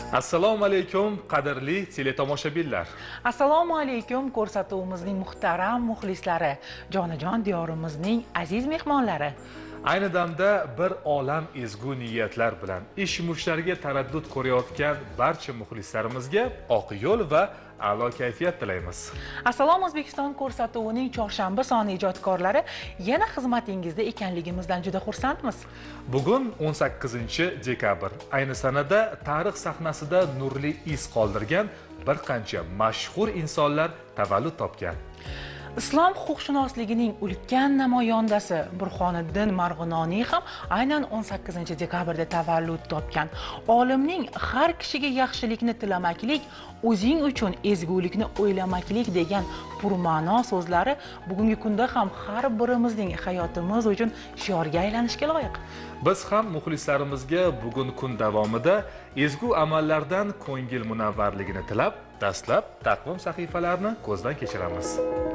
Assalomu alaykum qadrli teletomoshabinlar. Assalomu alaykum ko'rsatuvimizning muhtaram muxlislari, jonajon diyorimizning aziz mehmonlari. Ayni damda bir olam ezgu niyatlar bilan ish mushlariga taraddud ko'rayotgan barcha muxlislarimizga oq yo'l va a'lo kayfiyat tilaymiz. Assalom O'zbekiston ko'rsatuvining chorshanba soni ijodkorlari yana xizmatingizda ekanligimizdan juda xursandmiz. Bugun 18-dekabr. Ayni sanada tarix sahnasida nurli iz qoldirgan bir qancha mashhur insonlar tavallud topgan. Islom huquqshunosligining ulkan namoyandasi Burxoniddin Marg'inoniy ham aynan 18-dekabrda tavallud topgan. Olimning har kishiga yaxshilikni tilamaklik, o'zing uchun ezgulikni o'ylamaklik degan purma'no so'zlari bugungi kunda ham har birimizning hayotimiz uchun shiorga aylanishga loyiq. Biz ham muxlislarimizga bugun kun davomida ezgu amallardan ko'ngil munavvarligini tilab, dastlab taqvim sahifalarini ko'zdan kechiramiz.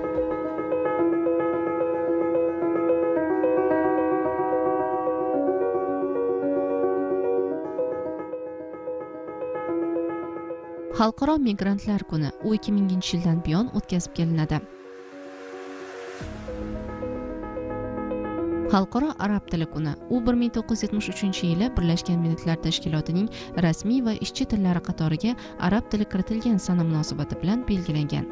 Xalqaro migrantlar kuni 2000-yildan buyon o'tkazib kelinadi. Xalqaro arab tili kuni 1973-yili Birlashgan Millatlar Tashkilotining rasmiy va ishchi tillari qatoriga arab tili kiritilgan sana munosabati bilan belgilangan.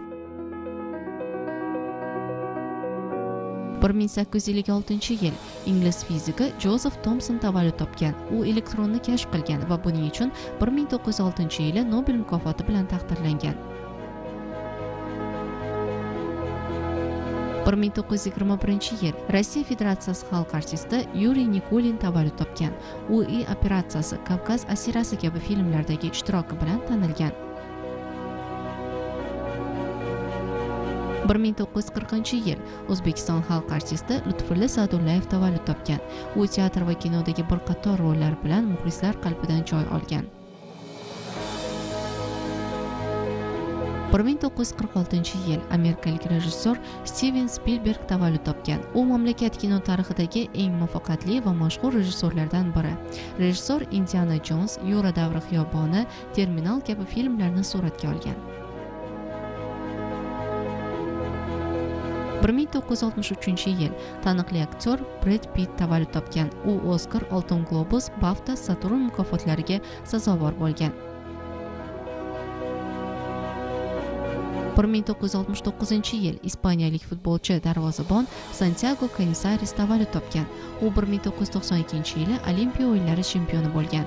1856-yil ingliz fiziki Joseph Thomson tavallud topgan. U elektronni kashf qilgan va buning uchun 1906-yili Nobel mukofoti bilan taqdirlangan. 1921-yil Rossiya Federatsiyasi xalq artisti Yuriy Nikulin tavallud topgan. U operatsiyasi, Kavkaz asirasi kabi filmlardagi ishtiroki bilan tanilgan. 1940-yil O'zbekiston xalq artisti Lutfulla Sa'dullayev tavallud topgan. U teatr va kinodagi bir qator rollar bilan muxlislar qalbidan joy olgan. 1946-yil amerikalik rejissor Steven Spielberg tavallud topgan. U mamlakat kino tarixidagi eng muvaffaqiyatli va mashhur rejissorlardan biri. Rejissor Indiana Jones, Yo'ra davri xiyoboni, Terminal kabi filmlarni suratga olgan. 1963-yil taniqli aktyor Brad Pitt tavallud topgan. U Oscar, Oltin Globus, BAFTA, Saturn mukofotlariga sazovor bo'lgan. 1969-yil ispaniyalik futbolchi darvozabon Santiago Canizares tavallud topgan. U 1992-yili Olimpiya o'yinlari chempioni bo'lgan.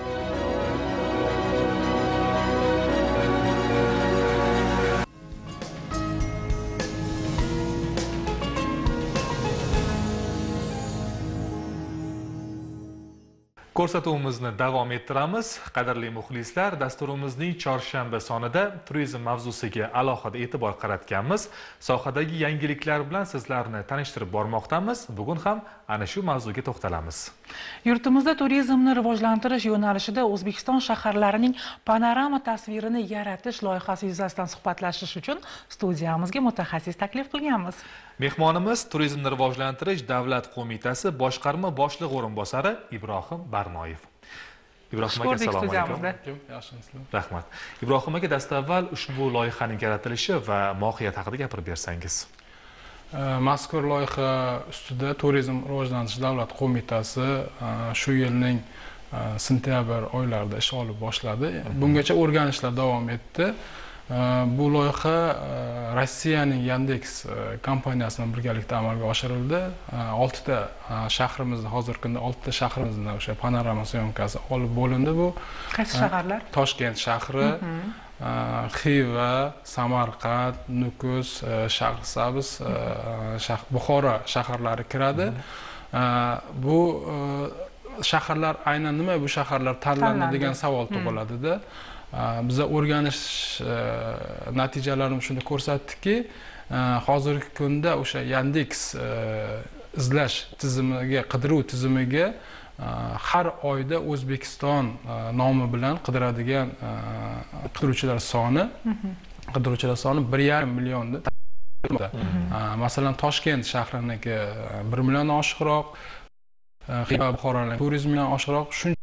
Ko'rsatuvimizni davom ettiramiz. Qadrli muxlislar, dasturimizning chorshanba sonida turizm mavzusiga alohida e'tibor qaratganmiz. Sohadagi yangiliklar bilan sizlarni tanishtirib bormoqdamiz. Bugun ham ana shu mavzuga to'xtalamiz. Yurtimizda turizmni rivojlantirish yo'nalishida O'zbekiston shaharlarining panorama tasvirini yaratish loyihasi yuzasidan suhbatlashish uchun studiyamizga mutaxassis taklif qilganmiz. Mehmonimiz Turizmni rivojlantirish davlat qo'mitasi boshqarma boshlig'i o'rinbosari Ibrohim Barnoyev. Ibrohim aka, assalomu alaykum. Yaxshimisizlar? Rahmat. Ibrohim aka, dastavval ushbu loyihaning yaratilishi va mohiyati haqida gapirib bersangiz. Mazkur loyiha ustida Turizm rivojlantirish davlat qo'mitasi shu yilning sentyabr oylarida ish olib boshladi. Bungacha o'rganishlar davom etdi. Bu loyiha Rossiyaning Yandex kompaniyasi bilan birgalikda amalga oshirildi. 6 ta shahrimizda, hozirgi kunda 6 ta shahrimizda o'sha panorama syomkasi olib bo'lindi. Bu qaysi shaharlar? Toshkent shahri, Xiva, Samarqand, Nukus, Shahrisabz, Buxoro shaharlari kiradi. Bu shaharlar aynan nima bu shaharlar tanlandi degan savol tug'iladi-da. Biza o'rganish natijalarimiz shuni ko'rsatdiki, hozirgi kunda o'sha Yandex izlash tizimiga, qidiruv tizimiga har oyda O'zbekiston nomi bilan qidiradigan qidiruvchilar soni 1,5 millionni. Masalan, Toshkent shahriniki 1 million oshiqroq, Xiva Buxoroning turizmidan oshiqroq.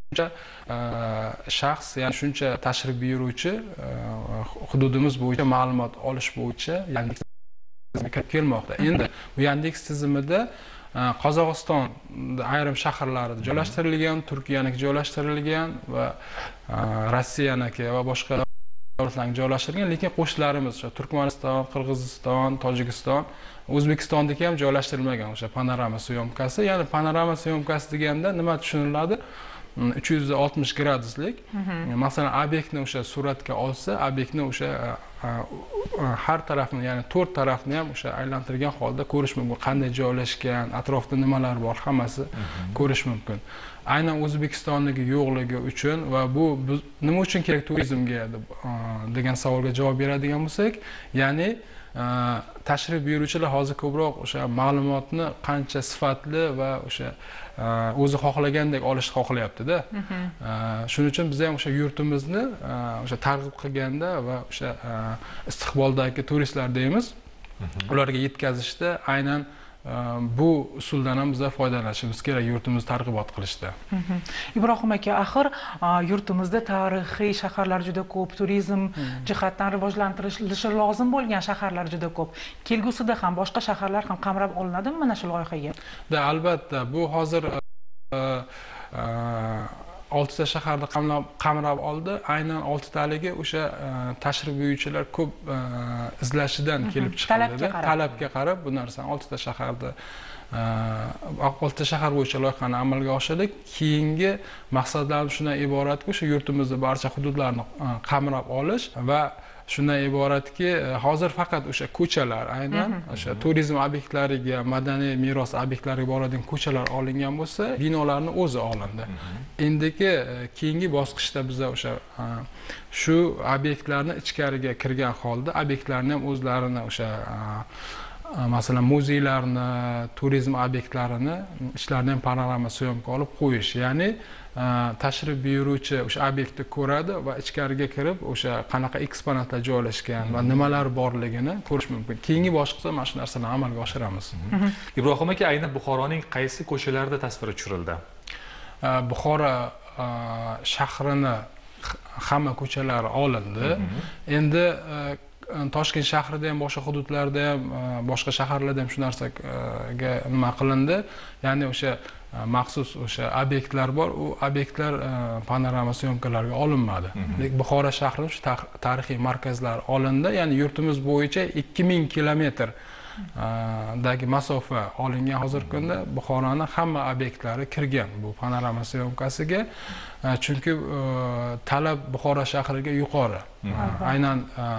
shaxs, ya'ni shuncha tashrif buyuruvchi hududimiz bo'yicha ma'lumot olish bo'yicha Yandex kirib kelmoqda. Endi bu Yandex tizimida Qozog'iston ayrim shaharlarida joylashtirilgan, Turkiyaniki joylashtirilgan va Rossiyaniki va boshqa davlatlarga joylashtirilgan, lekin qo'shnilarimiz Turkmaniston, Qirg'iziston, Tojikiston, O'zbekistondagi ham joylashtirilmagan o'sha panorama syomkasi. Ya'ni panorama syomkasi deganda nima tushuniladi? 360 graduslik. Masalan, obyektni o'sha suratga olsa, obyektni o'sha har tarafni, ya'ni 4 tarafni ham o'sha aylantirgan holda ko'rish mumkin. Qanday joylashgan, atrofda nimalar bor, hammasi ko'rish mumkin. Aynan O'zbekistondagi yo'qligi uchun va bu nima uchun kerak turizmga degan savolga javob beradigan bo'lsak, ya'ni tashrif buyuruvchilar hozir ko'proq o'sha ma'lumotni qancha sifatli va o'sha o'zi xohlagandek olishni xohlayapti-da. Shuning uchun biz ham o'sha yurtimizni o'sha targ'ib qilganda va o'sha istiqboldagi turistlar deymiz, ularga yetkazishda aynan bu usuldan ham biz foydalanishimiz kerak, yurtimizni targ'ibot qilishda. Ibrohim aka, axir yurtimizda tarixiy shaharlar juda ko'p, turizm jihatdan rivojlantirilishi lozim bo'lgan shaharlar juda ko'p. Kelgusida ham boshqa shaharlar ham qamrab olinadimi mana shu loyihaga? Albatta, bu hozir 6 ta shaharni qamrab oldi. Aynan 6 taligi o'sha tashrif buyuruvchilar ko'p izlashidan kelib chiqadi. Talabga qarab bu narsani 6 ta shaharda 6 ta shahar bo'yicha loyihani amalga oshirdik. Keyingi maqsadlarimiz shundan iboratki, o'sha yurtimizning barcha hududlarini qamrab olish va shundan iboratki, hozir faqat o'sha ko'chalar, aynan o'sha turizm obyektlariga, madaniy meros obyektlariga boradigan ko'chalar olingan bo'lsa, binolarning o'zi olindi. Endiki keyingi bosqichda biz o'sha shu obyektlarni ichkariga kirgan holda obyektlarni ham o'zlarini o'sha masalan muzeylarni, turizm obyektlarini ichlaridan ham panorama syomka olib qo'yish, ya'ni tashrif buyuruvchi o'sha obyektni ko'radi va ichkariga kirib o'sha qanaqa eksponatlar joylashgan va nimalar borligini ko'rish mumkin. Keyingi bosqichda mana shu narsalarni amalga oshiramiz. Ibrohim aka, aynan Buxoroning qaysi ko'chalarida tasviri tushirildi? Buxoro shahrini hamma ko'chalari olindi. Endi Toshkent shahrida ham, boshqa hududlarda ham, boshqa shaharlarda ham shu narsaga nima qilindi? Ya'ni o'sha maxsus o'sha obyektlar bor, u obyektlar panorama syomkalarga olinmadi. Lekin Buxoro shahrining shu tarixiy markazlari olindi. Ya'ni yurtimiz bo'yicha 2000 kilometr dagi masofa olingan hozirgi kunda. Buxoroning hamma obyektlari kirgan bu panorama syomkasiga. Chunki talab Buxoro shahriga yuqori. Aynan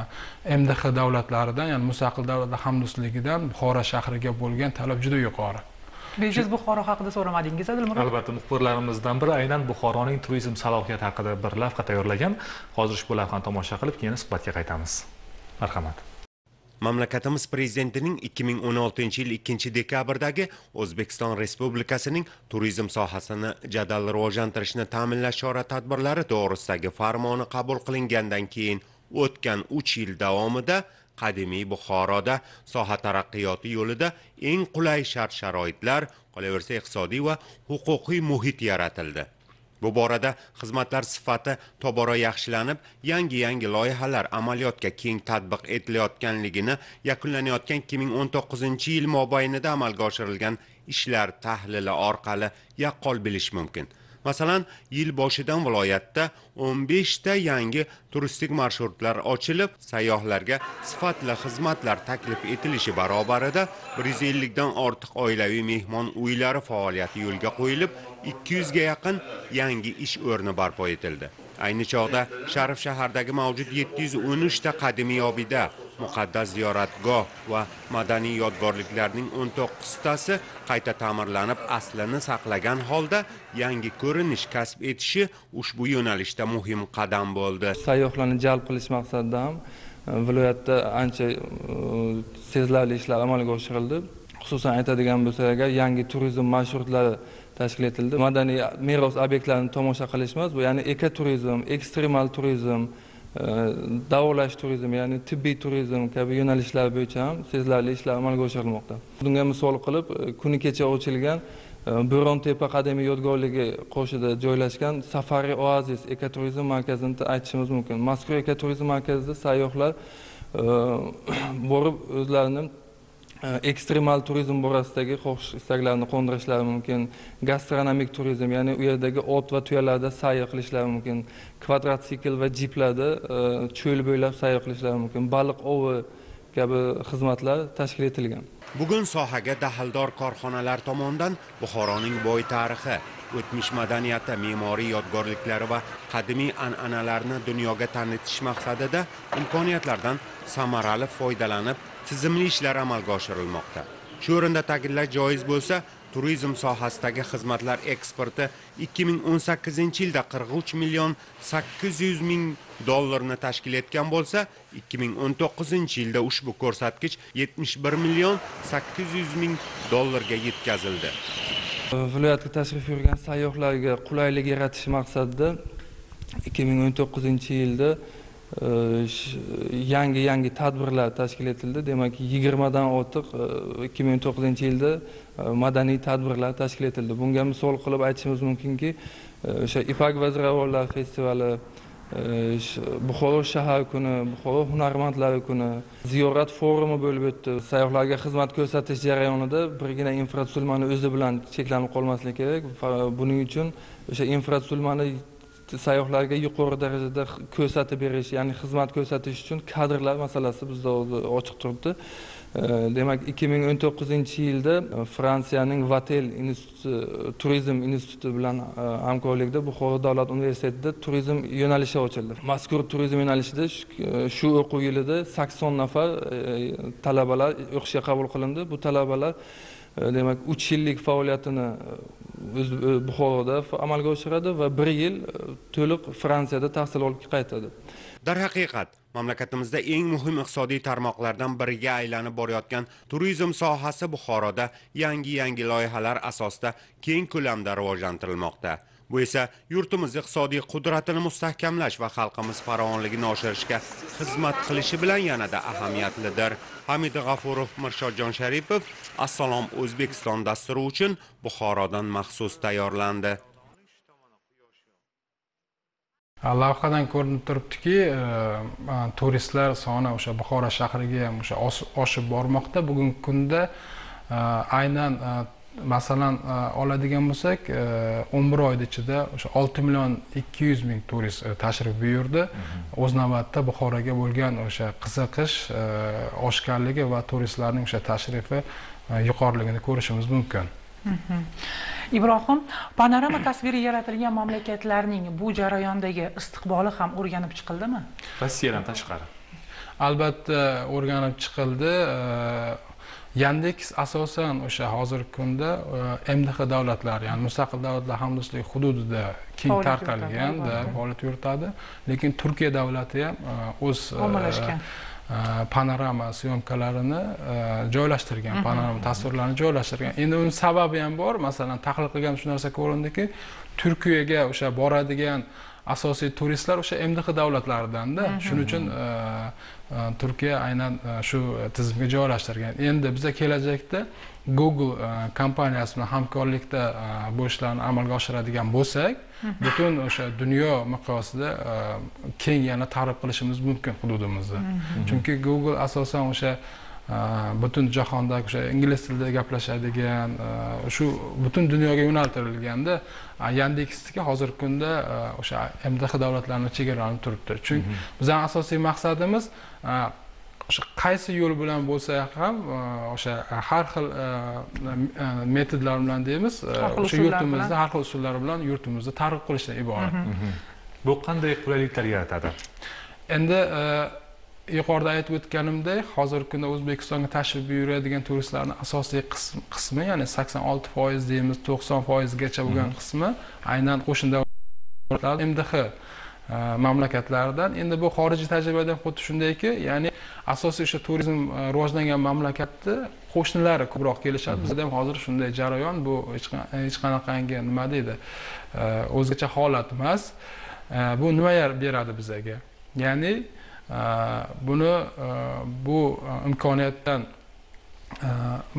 MDH davlatlaridan, ya'ni mustaqil davlatlar hamdo'stligidan Buxoro shahriga bo'lgan talab juda yuqori. Bejiz Buxoro haqida so'ramadingiz, Adilmurod? Albatta, muxbirlarimizdan biri aynan Buxoroning turizm salohiyati haqida bir lavha tayyorlagan. Hozir ushbu lavhani tomosha qilib, keyin suhbatga qaytamiz. Marhamat. Mamlakatimiz prezidentining 2016-yil 2-dekabrdagi O'zbekiston Respublikasining turizm sohasini jadal rivojlantirishni ta'minlash chora-tadbirlari to'g'risidagi farmoni qabul qilingandan keyin o'tgan 3 yil davomida qadimiy Buxoroda soha taraqqiyoti yo'lida eng qulay shart-sharoitlar, qolaversa iqtisodiy va huquqiy muhit yaratildi. Bu borada xizmatlar sifati tobora yaxshilanib, yangi loyihalar amaliyotga keng tatbiq etilayotganligini yakunlanayotgan 2019-yil mobaynida amalga oshirilgan ishlar tahlili orqali yaqqol bilish mumkin. Masalan, yil boshidan viloyatda 15 ta yangi turistik marshrutlar ochilib, sayyohlarga sifatli xizmatlar taklif etilishi barobarida 150 dan ortiq oilaviy mehmon uylari faoliyati yo'lga qo'yilib, 200 ga yaqin yangi ish o'rni barpo etildi. Ayni chog'da Sharif shahardagi mavjud 713 ta qadimiy obida, muqaddas ziyoratgoh va madaniy yodgorliklarning 19 tasi qayta ta'mirlanib, aslini saqlagan holda yangi ko'rinish kasb etishi ushbu yo'nalishda muhim qadam bo'ldi. Sayyohlarni jalb qilish maqsadida ham viloyatda ancha sezilarli ishlar amalga oshirildi. Xususan aytadigan bo'lsak, agar yangi turizm marshrutlari tashkil etildi. Madaniy meros obyektlarini tomosha qilish emas, bu ya'ni ekoturizm, ekstremal turizm, davolash turizmi, ya'ni tibbiy turizm kabi yo'nalishlar bo'yicha ham sezilarli ishlar amalga oshirilmoqda. Bunga misol qilib, kuni kecha ochilgan Bo'rontepa qadimiy yodgorligi qo'shida joylashgan Safari Oasis ekoturizm markazini aytishimiz mumkin. Mazkur ekoturizm markazida sayyohlar borib o'zlarining ekstremal turizm borasidagi xohish istaklarini qo'ndirishlari mumkin. Gastronomik turizm, ya'ni u yerdagi ot va tuyalarda sayr qilishlari mumkin. Kvadrotsikl va jiplarda cho'l bo'ylab sayr qilishlari mumkin. Baliq ovi kabi xizmatlar tashkil etilgan. Bugun sohaga daxldor korxonalar tomonidan Buxoroning boy tarixi, o'tmish madaniyati, me'moriy yodgorliklari va qadimiy an'analarni dunyoga tanitish maqsadida imkoniyatlardan samarali foydalanib, tizimli ishlar amalga oshirilmoqda. Shu o'rinda ta'kidlash joiz bo'lsa, turizm sohasidagi xizmatlar eksporti 2018-yilda 43 million 800 ming dollarni tashkil etgan bo'lsa, 2019-yilda ushbu ko'rsatkich 71 million 800 ming dollarga yetkazildi. Viloyatga tashrif buyurgan sayyohlarga qulaylik yaratish maqsadida 2019-yilda yangi tadbirlar tashkil etildi. Demak, 20 dan ortiq 2019-yilda madaniy tadbirlar tashkil etildi. Bunga misol qilib aytishimiz mumkinki, o'sha Ipak va ziravorlar festivali, Buxoro shahar kuni, Buxoro hunarmandlari kuni, ziyorat forumi bo'lib o'tdi. Sayyohlarga xizmat ko'rsatish jarayonida birgina infratuzilmani o'zi bilan cheklanib qolmaslik kerak. Buning uchun o'sha infratuzilmani sayyohlarga yuqori darajada ko'rsatib berish, ya'ni xizmat ko'rsatish uchun kadrlar masalasi bizda ochiq turibdi. Demak, 2019-yilda Fransiyaning Vatel instituti, turizm instituti bilan hamkorlikda Buxoro davlat universitetida turizm yo'nalishi ochildi. Mazkur turizm yo'nalishida shu o'quv yilida 80 nafar talabalar o'qishga qabul qilindi. Bu talabalar demak 3 yillik faoliyatini Buxoroda amalga oshiradi va 1 yil to'liq Fransiyada tahsil olib qaytadi. Darhaqiqat, mamlakatimizda eng muhim iqtisodiy tarmoqlardan biriga aylanib borayotgan turizm sohasi Buxoroda yangi loyihalar asosida keng ko'lamda rivojlantirilmoqda. Bu esa yurtimiz iqtisodiy qudratini mustahkamlash va xalqimiz farovonligini oshirishga xizmat qilishi bilan yanada ahamiyatlidir. Hamid G'afurov, Mirshodjon Sharipov, Assalom O'zbekiston dasturi uchun Buxorodan maxsus tayyorlandi. Lavhadan ko'rinib turibdiki, turistlar soni o'sha Buxoro shahriga ham o'sha oshib bormoqda. Bugungi kunda aynan masalan oladigan bo'lsak, 11 oy ichida o'sha 6 million 200 ming turist tashrif buyurdi. O'z navbatda Buxoroga bo'lgan o'sha qiziqish, oshkorligi va turistlarning o'sha tashrifi yuqoriligini ko'rishimiz mumkin. Ibrohim, panorama tasviri yaratilgan mamlakatlarning bu jarayondagi istiqboli ham o'rganib chiqildimi? Rossiyadan tashqari. Albatta o'rganib chiqildi. Yandex asosan o'sha hozirgi kunda MDH davlatlari, ya'ni mustaqil davlatlar hamdo'stligi hududida keng tarqalgan faoliyat yuritadi. Lekin Turkiya davlati ham o'z panorama syomkalarini joylashtirgan, panorama tasvirlarini joylashtirgan. Endi uning sababi ham bor. Masalan, tahlil qilgan shu narsa ko'rindiki, Turkiyaga o'sha boradigan asosiy turistlar o'sha MDH davlatlaridan-da. Shuning uchun Turkiya aynan shu tizimga joylashtirgan. Endi biza kelajakda Google kompaniyasi bilan hamkorlikda bu ishlarni amalga oshiradigan bo'lsak, butun o'sha dunyo miqyosida keng yana targ'ib qilishimiz mumkin hududimizda. Chunki Google asosan o'sha butun jahondagi o'sha ingliz tilida gaplashadigan, shu butun dunyoga yo'naltirilganda, Yandexniki hozirgi kunda o'sha MDH davlatlarning chegaralanib turibdi. Chunki bizning asosiy maqsadimiz o'sha qaysi yo'l bilan bo'lsa ham o'sha har xil metodlar bilan deymiz, o'sha yurtimizda har xil usullar bilan yurtimizni targ'ib qilishdan iborat. Bu qanday qulayliklar yaratadi? Endi yuqorida aytib o'tganimdek, hozirgi kunda O'zbekistonga tashrif buyuradigan turistlarning asosiy qismi, ya'ni 86% deymiz, 90% gacha bo'lgan qismi aynan qo'shni davlatlar MDH mamlakatlaridan. Endi bu xorijiy tajribadan xuddi shundayki, ya'ni asosiy o'sha turizm rivojlangan mamlakatni qo'shnilari ko'proq kelishadi. Bizda ham hozir shunday jarayon, bu hech qanaqangi nima deydi, o'zgacha holat emas. Bu nima beradi bizaga? Ya'ni bu imkoniyatdan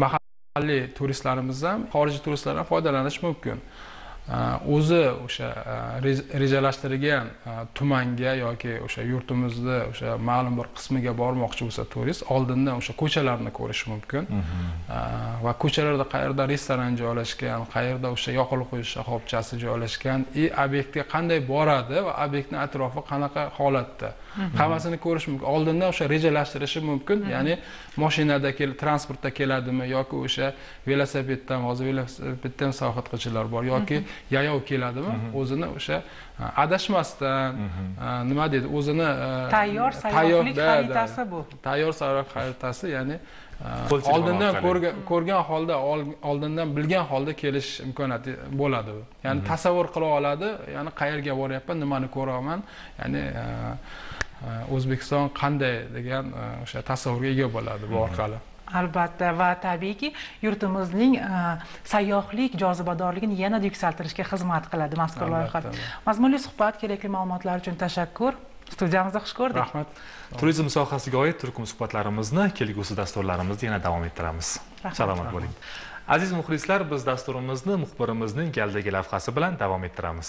Mahalliy turistlarimiz ham, xorijiy turistlar ham foydalanish mumkin. O'zi o'sha rejalashtirilgan tumanga yoki o'sha yurtimizni o'sha ma'lum bir qismiga bormoqchi bo'lsa turist, oldindan o'sha ko'chalarni ko'rishi mumkin. Va ko'chalarda qayerda restoran joylashgan, qayerda o'sha yoqilg'i quyish shoxobchasi joylashgan, obyektga qanday boradi va obyektning atrofi qanaqa holatda. Hammasini ko'rish mumkin. Oldindan o'sha rejalashtirishi mumkin. Ya'ni mashinada transportda keladimi yoki o'sha velosipeddan, hozir velosipeddan sayohat qiluvchilar bor yoki yayov keladimi, o'zini o'sha adashmasdan, nima deydi, o'zini tayyor sayohatlik xaritasi bu. Tayyor sayohat xaritasi, ya'ni oldindan ko'rgan holda, oldindan bilgan holda kelish imkoniyati bo'ladi. Ya'ni tasavvur qila oladi, ya'ni qayerga boryapman, nimani ko'raman, ya'ni O'zbekiston qanday degan o'sha tasavvurga ega bo'ladi bu orqali. Albatta, va tabiiyki yurtimizning sayyohlik jozibadorligini yanada yuksaltirishga xizmat qiladi mazkur loyiha. Mazmunli suhbat, kerakli ma'lumotlar uchun tashakkur. Studiyamizda xush ko'rdik. Rahmat. Turizm sohasiga oid turkum suhbatlarimizni kelgusi dasturlarimizda yana davom ettiramiz. Salomat bo'ling. Aziz muxlislar, biz dasturimizni muxbirimizning galdagi lavhasi bilan davom ettiramiz.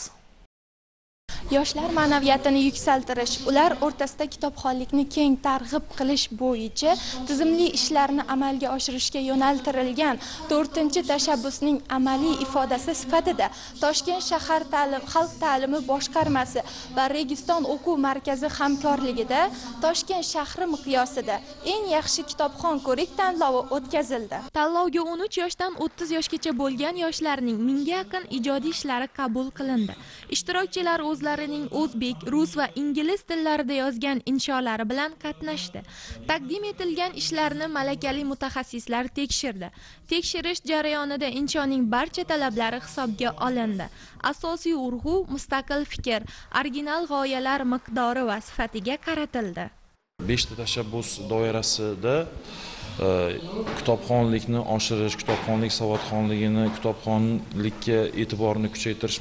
Yoshlar ma'naviyatini yuksaltirish, ular o'rtasida kitobxonlikni keng targ'ib qilish bo'yicha tizimli ishlarni amalga oshirishga yo'naltirilgan 4-tashabbusning amaliy ifodasi sifatida Toshkent shahar xalq ta'limi boshqarmasi va Registon o'quv markazi hamkorligida Toshkent shahri miqyosida eng yaxshi kitobxon ko'rik tanlovi o'tkazildi. Tanlovga 13 yoshdan 30 yoshgacha bo'lgan yoshlarning 1000 ga yaqin ijodiy ishlari qabul qilindi. Ishtirokchilar o'zlarining o'zbek, rus va ingliz tillarida yozgan insholari bilan qatnashdi. Taqdim etilgan ishlarni malakali mutaxassislar tekshirdi. Tekshirish jarayonida inshoning barcha talablari hisobga olindi. Asosiy urg'u mustaqil fikr, original g'oyalar miqdori va sifatiga qaratildi. 5 ta tashabbus doirasida kitobxonlikni oshirish, kitobxonlik savodxonligini, kitobxonlikka e'tiborni kuchaytirish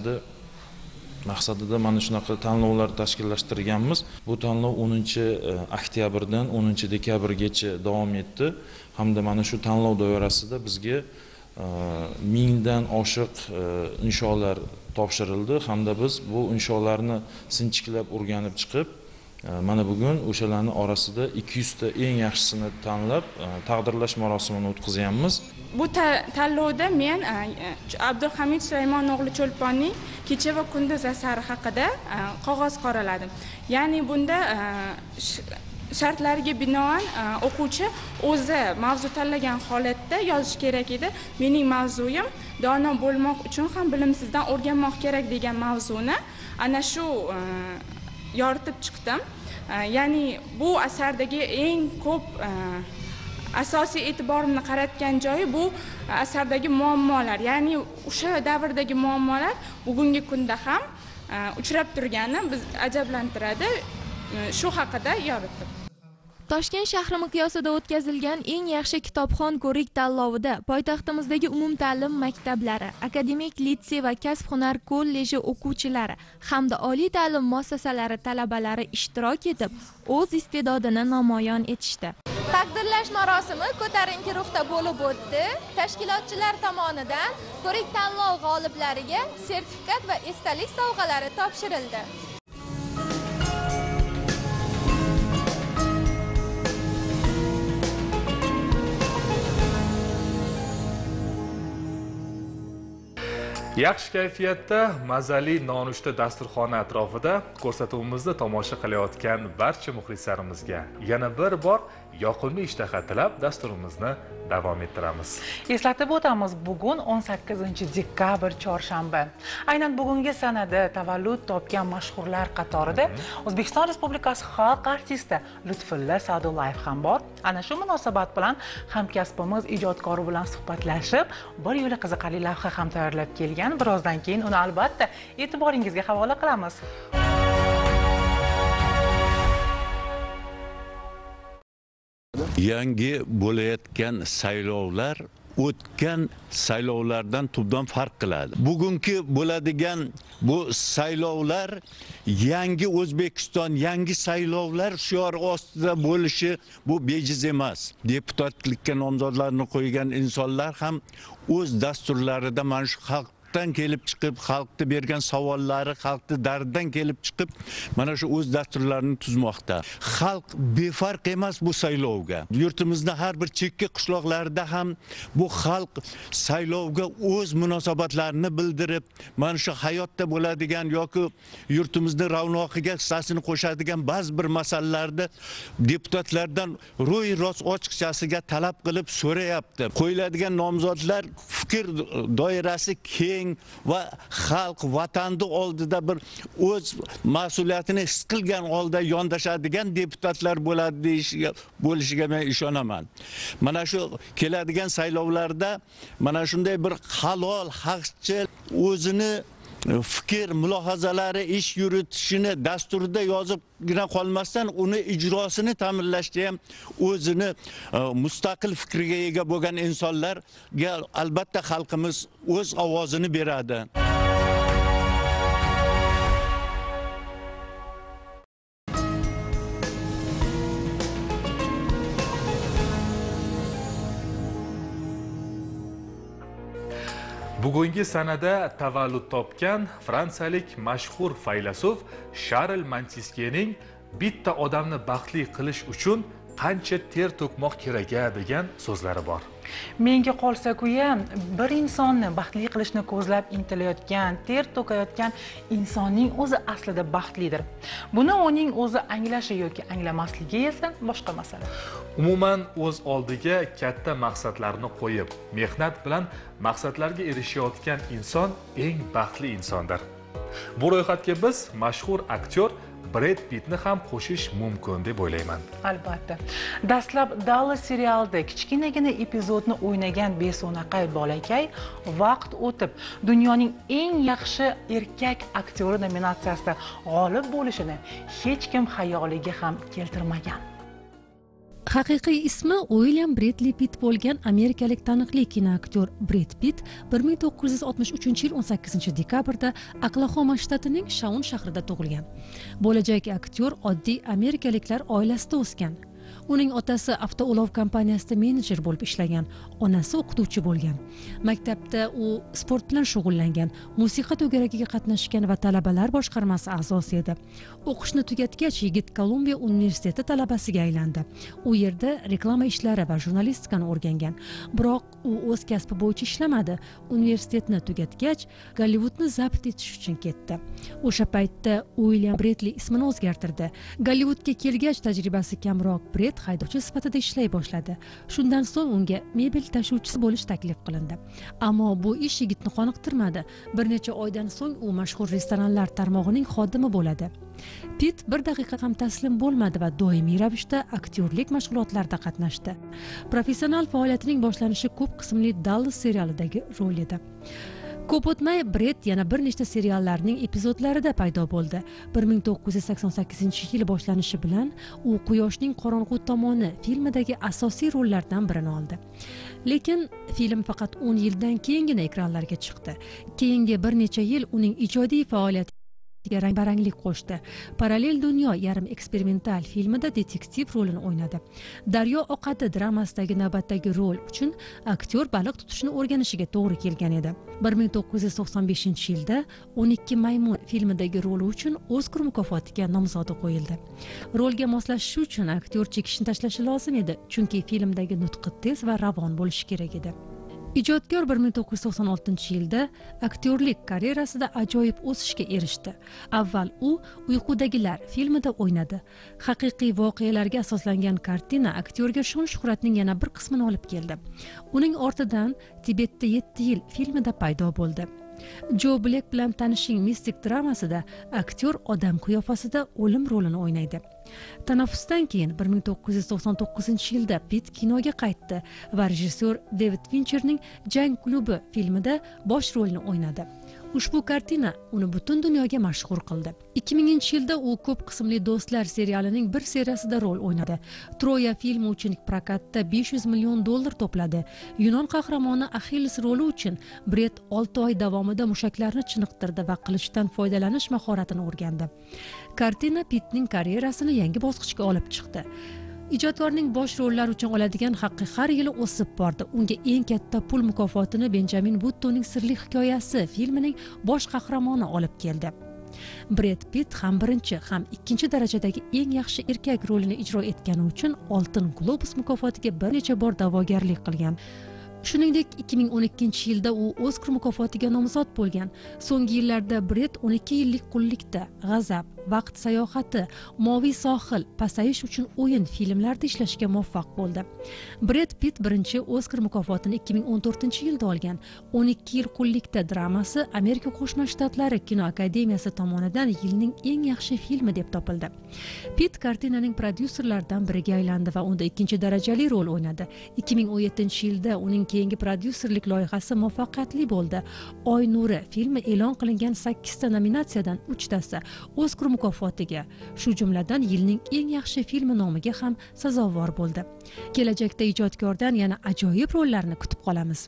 maqsadida mana shunaqa tanlovlar tashkillashtirganmiz. Bu tanlov 10-oktyabrdan 10-dekabrgacha davom etdi. Hamda mana shu tanlov doirasida bizga 1000 dan oshiq insholar topshirildi. Hamda biz bu insholarni sinchiklab o'rganib chiqib, mana bugun o'shalarning orasida 200 ta eng yaxshisini tanlab taqdirlash marosimini o'tkazyapmiz. Bu tanlovda men Abdulhamid Sulaymon o'g'li Cho'lponning Kecha va kunduz asari haqida qog'oz qoraladim. Ya'ni bunda shartlariga binoan o'quvchi o'zi mavzu tanlagan holatda yozish kerak edi. Mening mavzuyim dono bo'lmoq uchun ham bilimsizdan o'rganmoq kerak degan mavzuni ana shu yoritib chiqdim. Ya'ni bu asardagi eng ko'p asosiy e'tiborimni qaratgan joyi bu asardagi muammolar. Ya'ni o'sha davrdagi muammolar bugungi kunda ham uchrab turgani biz ajablantiradi. Shu haqida yoritdim. Toshkent shahri miqyosida o'tkazilgan eng yaxshi kitobxon ko'rik tanlovida poytaxtimizdagi umumta'lim maktablari, akademik litsey va kasb-hunar kolleji o'quvchilari hamda oliy ta'lim muassasalari talabalari ishtirok etib, o'z iste'dodini namoyon etishdi. Taqdirlash marosimi ko'tarinki ruhda bo'lib o'tdi. Tashkilotchilar tomonidan ko'rik tanlov g'oliblariga sertifikat va esdalik sovg'alari topshirildi. Yaxshi kayfiyatda mazali nonushta dasturxoni atrofida ko'rsatuvimizni tomosha qilayotgan barcha muxlislarimizga yana bir bor yoqimli ishtaha tilab dasturimizni davom ettiramiz. Eslatib o'tamiz, bugun 18-dekabr chorshanba. Aynan bugungi sanada tavallud topgan mashhurlar qatorida O'zbekiston Respublikasi xalq artisti Lutfulla Sa'dullayev ham bor. Ana shu munosabat bilan hamkasbimiz ijodkori bilan suhbatlashib, bir yo'la qiziqarli lavha ham tayyorlab kelgan. Birozdan keyin uni albatta e'tiboringizga havola qilamiz. Yangi bo'layotgan saylovlar o'tgan saylovlardan tubdan farq qiladi. Bugungi bo'ladigan bu saylovlar yangi O'zbekiston, yangi saylovlar shiori ostida bo'lishi bu bejiz emas. Deputatlikka nomzodlarni qo'ygan insonlar ham o'z dasturlarida mana shu xalqdan kelib chiqib, xalqni bergan savollari, xalqni dardidan kelib chiqib, mana shu o'z dasturlarini tuzmoqda. Xalq befarq emas bu saylovga. Yurtimizda har bir chekka qishloqlarda ham bu xalq saylovga o'z munosabatlarini bildirib, mana shu hayotda bo'ladigan yoki yurtimizning ravnoqiga hissasini qo'shadigan ba'zi bir masalalarda deputatlardan ro'y rost ochiqchasiga talab qilib so'rayapti. Qo'yiladigan nomzodlar fikr doirasi keng va xalq vatanni oldida bir o'z mas'uliyatini his qilgan holda yondashadigan deputatlar bo'ladi bo'lishiga men ishonaman. Mana shu keladigan saylovlarda mana shunday bir halol, haqchil o'zini fikr, mulohazalari, ish yuritishini dasturida yozibgina qolmasdan uni ijrosini ta'minlashda ham o'zini mustaqil fikriga ega bo'lgan insonlarga albatta xalqimiz o'z ovozini beradi. Bugungi sanada tavallud topgan fransiyalik mashhur faylasuf Sharl Monteskyening bitta odamni baxtli qilish uchun qancha ter to'kmoq kerak degan so'zlari bor. Menga qolsa-ku-ham bir insonni baxtli qilishni ko'zlab intilayotgan, ter to'kayotgan insonning o'zi aslida baxtlidir. Buni uning o'zi anglashi yoki anglamasligi esa boshqa masala. Umuman o'z oldiga katta maqsadlarni qo'yib, mehnat bilan maqsadlarga erishayotgan inson eng baxtli insondir. Bu ro'yxatga biz mashhur aktyor Brad Pittni ham qo'shish mumkin deb o'ylayman. Albatta. Dastlab Dallas serialida kichkinagina epizodni o'ynagan beso'naqay bolakay vaqt o'tib dunyoning eng yaxshi erkak aktyori nominatsiyasida g'olib bo'lishini hech kim xayoliga ham keltirmagan. Haqiqiy ismi William Bradley Pitt bo'lgan amerikalik taniqli kinoaktyor Brad Pitt 1963-yil 18-dekabrda Oklahoma shtatining Shaun shahrida tug'ilgan. Bo'lajak aktyor oddiy amerikaliklar oilasida o'sgan. Uning otasi avtoulov kompaniyasida menejer bo'lib ishlagan, onasi o'qituvchi bo'lgan. Maktabda u sport bilan shug'ullangan, musiqa to'garagiga qatnashgan va talabalar boshqarmasi a'zosi edi. O'qishni tugatgach, yigit Kolumbiya universiteti talabasiga aylandi. U yerda reklama ishlari va jurnalistikani o'rgangan. Biroq u o'z kasbi bo'yicha ishlamadi. Universitetni tugatgach, Gollivudni zabt etish uchun ketdi. O'sha paytda William Bradley ismini o'zgartirdi. Gollivudga kelgach, tajribasi kamroq Brad haydovchi sifatida ishlay boshladi. Shundan so'ng unga mebel tashuvchisi bo'lish taklif qilindi. Ammo bu ish yigitni qoniqtirmadi. Bir necha oydan so'ng u mashhur restoranlar tarmog'ining xodimi bo'ladi. Pitt bir daqiqa ham taslim bo'lmadi va doimiy ravishda aktyorlik mashg'ulotlarida qatnashdi. Professional faoliyatining boshlanishi ko'p qismli Dallas serialidagi rol edi. Ko'p o'tmay Brad yana bir nechta seriallarning epizodlarida paydo bo'ldi. 1988-yil boshlanishi bilan u Quyoshning qorong'u tomoni filmidagi asosiy rollardan birini oldi. Lekin film faqat 10 yildan keyingina ekranlarga chiqdi. Keyingi bir necha yil uning ijodiy faoliyati rang-baranglik qo'shdi. Parallel dunyo yarim eksperimental filmida detektiv rolini o'ynadi. Daryo oqadi dramasidagi navbatdagi rol uchun aktyor baliq tutishni o'rganishiga to'g'ri kelgan edi. 1995-yilda 12 maymun filmidagi roli uchun Oskar mukofotiga nomzodi qo'yildi. Rolga moslashish uchun aktyor chekishni tashlashi lozim edi, chunki filmdagi nutqi tez va ravon bo'lishi kerak edi. Ijodkor 1996-yilda aktyorlik karyerasida ajoyib o'sishga erishdi. Avval u Uyqudagilar filmida o'ynadi. Haqiqiy voqealarga asoslangan kartina aktyorga shon-shuhratning yana bir qismini olib keldi. Uning ortidan Tibetda 7 yil filmida paydo bo'ldi. Joe Black bilan tanishing mistik dramasida aktyor odam qiyofasida o'lim rolini o'ynaydi. Tanaffusdan keyin 1999-yilda Pitt kinoga qaytdi va rejissyor David Fincherning Jang klubi filmida bosh rolni o'ynadi. Ushbu kartina uni butun dunyoga mashhur qildi. 2000-yilda u Ko'p qismli do'stlar serialining bir seriyasida rol o'ynadi. Troya filmi uchun prokatda $500 million to'pladi. Yunon qahramoni Axilles roli uchun Bret 6 oy davomida mushaklarni chiniqtirdi va qilichdan foydalanish mahoratini o'rgandi. Kartina Pittning karyerasini yangi bosqichga olib chiqdi. Ijodkorning bosh rollar uchun oladigan haqqi har yili o'sib bordi. Unga eng katta pul mukofotini Benjamin Buttonning Sirli hikoyasi filmining bosh qahramoni olib keldi. Bret Pitt ham birinchi, ham ikkinchi darajadagi eng yaxshi erkak rolini ijro etgani uchun Oltin Globus mukofotiga bir necha bor da'vogarlik qilgan. Shuningdek, 2012-yilda u Oskar mukofotiga nomzod bo'lgan. So'nggi yillarda Bret 12 yillik qullikda, G'azab, Vaqt sayohati, Moviy sohil, Pasayish uchun o'yin filmlarida ishlashga muvaffaq bo'ldi. Bret Pitt birinchi Oskar mukofotini 2014-yilda olgan. 12 yil qullikda dramasi Amerika Qo'shma Shtatlari kino akademiyasi tomonidan yilning eng yaxshi filmi deb topildi. Pitt kartinaning prodyuserlaridan biriga aylandi va unda ikkinchi darajali rol o'ynadi. 2017-yilda uning keyingi prodyuserlik loyihasi muvaffaqiyatli bo'ldi. Oy nuri filmi e'lon qilingan 8 ta nominatsiyadan 3 tasi Oskar mukofotiga, shu jumladan yilning eng yaxshi filmi nomiga ham sazovor bo'ldi. Kelajakda ijodkordan yana ajoyib rollarni kutib qolamiz.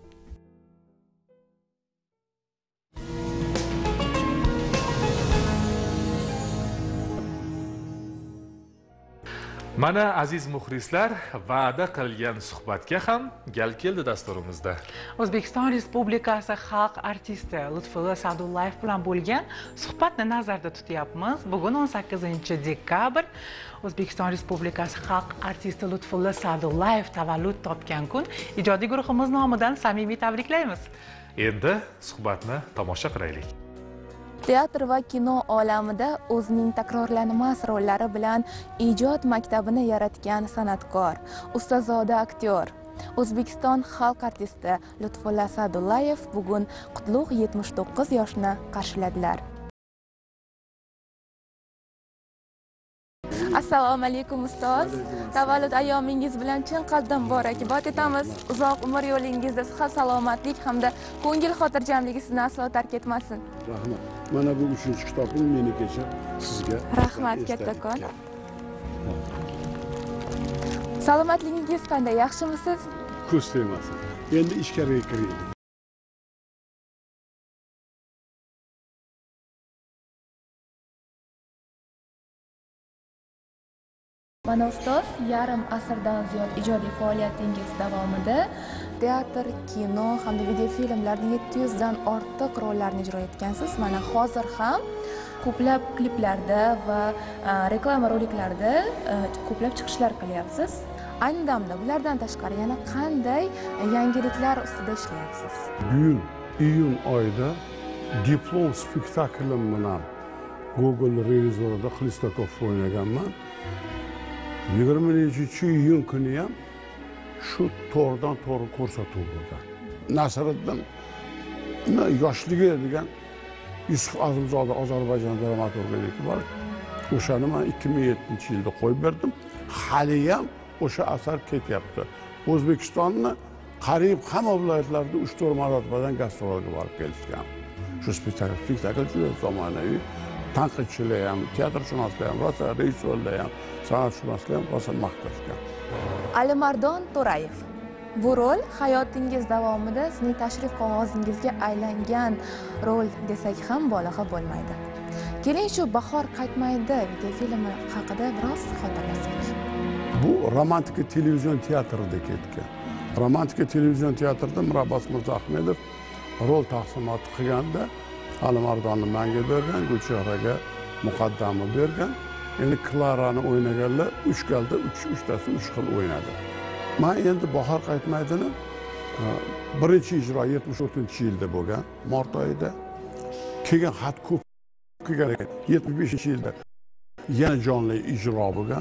Mana aziz muxlislar, va'da qilgan suhbatga ham gal keldi dasturimizda. O'zbekiston Respublikasi xalq artisti Lutfulla Sa'dullayev bilan bo'lgan suhbatni nazarda tutyapmiz. Bugun 18-dekabr O'zbekiston Respublikasi xalq artisti Lutfulla Sa'dullayev tavallud topgan kun. Ijodiy guruhimiz nomidan samimiy tabriklaymiz. Endi suhbatni tomosha qilaylik. Teatr va kino olamida o'zining takrorlanmas rollari bilan ijod maktabini yaratgan san'atkor, ustazoda aktyor, O'zbekiston xalq artisti Lutfulla Sa'dullayev bugun qutlug' 79 yoshni qarshiladilar. Assalomu alaykum ustoz. Tavallud ayyomingiz bilan chin qalbdan muborakbod etamiz. Uzoq umr yo'lingizda sihat, salomatlik hamda ko'ngil xotirjamligi sizni aslo tark etmasin. Rahmat. Mana bu 3-chi kitobim menikicha sizga. Rahmat kattakon. Salomatligingiz qanday? Yaxshimisiz? Ko'z tegmasin. Endi ichkariga kiraylik. Mana ustoz, yarim asrdan ziyod ijodiy faoliyatingiz davomida teatr, kino hamda video filmlarda 700 dan ortiq rollarni ijro etgansiz. Mana hozir ham ko'plab kliplarda va reklama roliklarida ko'plab chiqishlar qilyapsiz. Ayni damda bulardan tashqari yana qanday yangiliklar ustida ishlayapsiz? Bugun iyun oyida diplom spektaklim bilan Google revizorida Xlistokov o'ynaganman. 20-iyun kuni ham shu to'g'ridan to'g'ri ko'rsatuv bo'lgan. Nasriddin yoshligi degan Yusuf Azimzoda Ozarbayjon dramaturgiyasi bor. O'shani men 2007-yilda qo'yib berdim. Hali ham o'sha asar ketyapti. O'zbekistonni qariyb hamma viloyatlarda 3-4 marotabadan gastrolga borib kelishgan. Shu spektakl juda zamonaviy. Tanqidchilar ham, teatrshunoslar ham, rosa rejissyorlar ham, san'atshunoslar ham rosa maqtashgan. Alimardon To'rayev. Bu rol hayotingiz davomida sizning tashrif qog'ozingizga aylangan rol desak ham mubolag'a bo'lmaydi. Keling shu Bahor qaytmaydi videofilmi haqida biroz xotirlasak. Bu romantika televizion teatrida ketgan. Romantika televizion teatrida Mirabbos Mirzoahmedov rol taqsimoti qilganda Alimardonni menga bergan, Gulchehraga muqaddamni bergan. Endi Klarani o'ynaganlar 3 galda 3tasi 3 xil o'ynadi. Men endi Bahor qaytmaydini birinchi ijro 74-yilda bo'lgan, mart oyida. Keyin xat ko'p kelgan ekan. 75-yilda yana jonli ijro bo'lgan.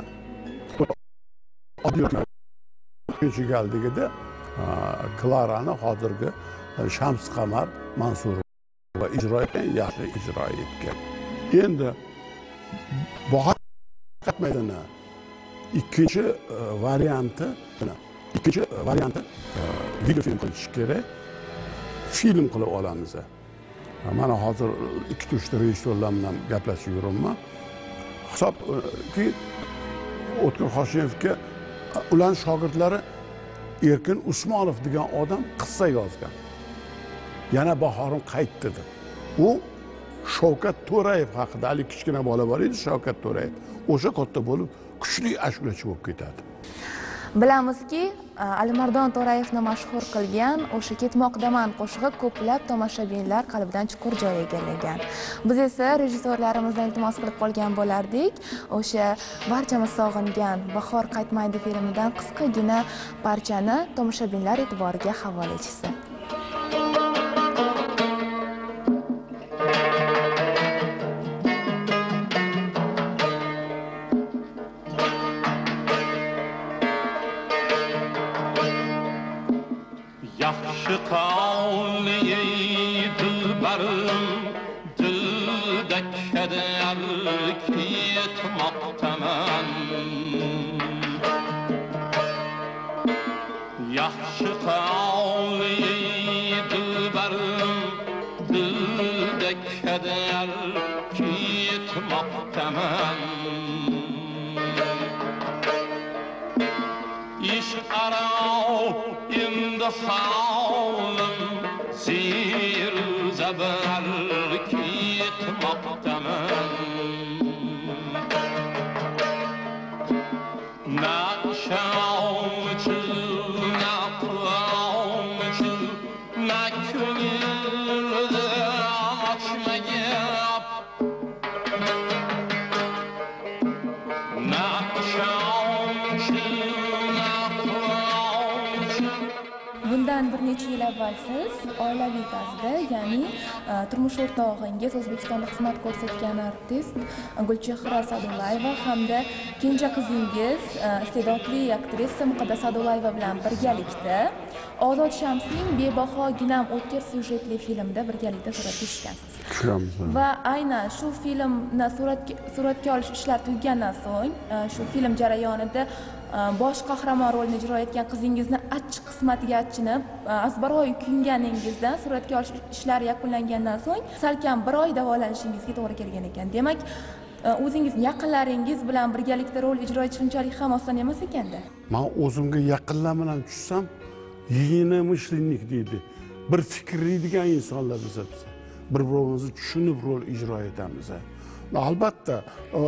Ikkinchi galdigida Klarani hozirgi Shams Qamar Mansur va ijro etgan, yaxshi ijro etgan. Endi Bahor qaytmaydini ikkinchi varianti video film qilish kerak. Film qilib olamiz. Mana hozir 2-3 ta rejissyorlar bilan gaplashib yuribman. Hisobki O'tkir Hoshimovga ularning shogirdlari Erkin Usmonov degan odam qissa yozgan. Yana bahorim qaytdi deb. U Shavkat To'rayev haqida, hali kichkina bola bor edi, Shavkat To'rayev. O'sha katta bo'lib, kuchli ashulachi bo'lib ketadi. Bilamizki, Alimardon To'rayevni mashhur qilgan o'sha Ketmoqdaman qo'shig'i ko'plab tomoshabinlar qalbidan chuqur joy egallagan. Biz esa rejissyorlarimizdan iltimos qilib qolgan bo'lardik. O'sha barchamiz sog'ingan Bahor qaytmaydi filmidan qisqagina parchani tomoshabinlar e'tiboriga havola etishsin. Yaxshi qavli dilbarim dilda kadar ketmoqdaman. Yaxshi qavli dilbarim dilda kadar ketmoqdaman. İş arao imtihonim sir zabar ketmoqdaman. Na shavchi, na quvonchi, na ko'ngilda ochmagan. Na shavchi, Bundan bir necha yil avval siz oilaviy tarzda, ya'ni turmush o'rtog'ingiz O'zbekistonda xizmat ko'rsatgan artist Gulchehra Sa'dullayeva hamda kenja qizingiz iste'dodli aktrisa Muqaddas Sa'dullayeva bilan birgalikda Ozod Shamsning Bebaho ginam o'tkir syujetli filmda birgalikda suratga tushgansiz. Va aynan shu filmni suratga olish ishlari tugagandan so'ng, shu film jarayonida bosh qahramon rolini ijro etgan qizingizni achchiq qismatiga achinib, azbaroyi kuyunganingizdan suratga olish ishlari yakunlangandan so'ng salkam bir oy davolанishingizga to'g'ri kelgan ekan. Demak, o'zingizning yaqinlaringiz bilan birgalikda rol ijro etish unchalik ham oson emas ekanda. Men o'zimga yaqinlar bilan tushsam, единомышленник deydi. Bir fikrlaydigan insonlar biz. Bir-birimizni tushunib rol ijro etamiz. Albatta,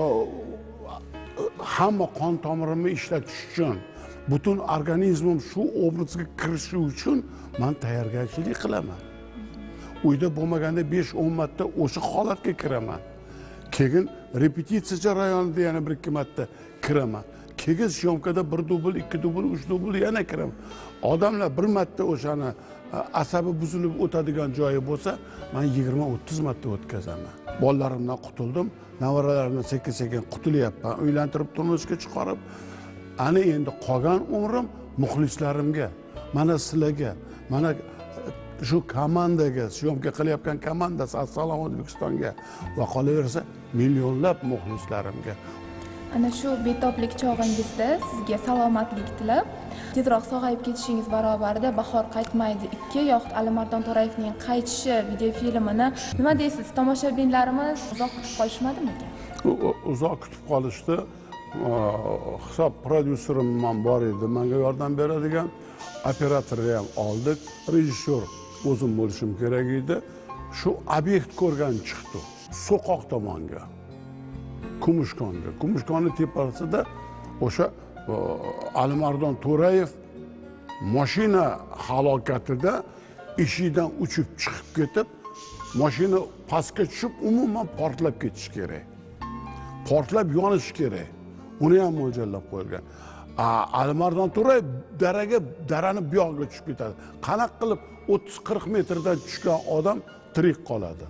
hamma qon tomirimni ishlatish uchun, butun organizmim shu obrazga kirishi uchun men tayyorgarchilik qilaman. Uyda bo'lmaganda 5-10 marta o'sha holatga kiraman. Keyin repetitsiya jarayonida yana 1-2 marta kiraman. Keyin syomkada 1 dubl, 2 dubl, 3 dubl yana kiraman. Odamlar bir marta o'shani asabi buzilib o'tadigan joyi bo'lsa, men 20-30 marta o'tkazaman. Bolalarimdan qutuldim, nevaralarimdan sekin-sekin qutulyapman. Uylantirib turmushga chiqarib, ana endi qolgan umrim muxlislarimga, mana sizlarga, mana shu komandaga, syomka qilayotgan komandasi Assalomu O'zbekistonga va qolaversa millionlab muxlislarimga. Ana shu betoblik chog'ingizda sizga salomatlik tilab, tezroq sog'ayib ketishingiz barobarida Bahor qaytmaydi 2 yoxud Alimardon To'rayevning Qaytishi videofilmini nima deysiz? Tomoshabinlarimiz uzoq kutib qolishmadimi ekan? Uzoq kutib qolishdi. Hisob prodyuserim ham bor edi, menga yordam beradigan. Operatorni ham oldik, rejissyor o'zim bo'lishim kerak edi. Shu obyekt ko'rgan chiqdi. So'qoq tomonga. Kumushkonni tepasida o'sha Alimardon To'rayev mashina halokatida eshikdan uchib chiqib ketib, mashina pastga tushib, umuman portlab ketishi kerak. Portlab yonishi kerak. Uni ham mo'ljallab qo'yilgan. Alimardon To'rayev darani bu yoqqa tushib ketadi. Qanaqa qilib 30-40 metrdan tushgan odam tirik qoladi?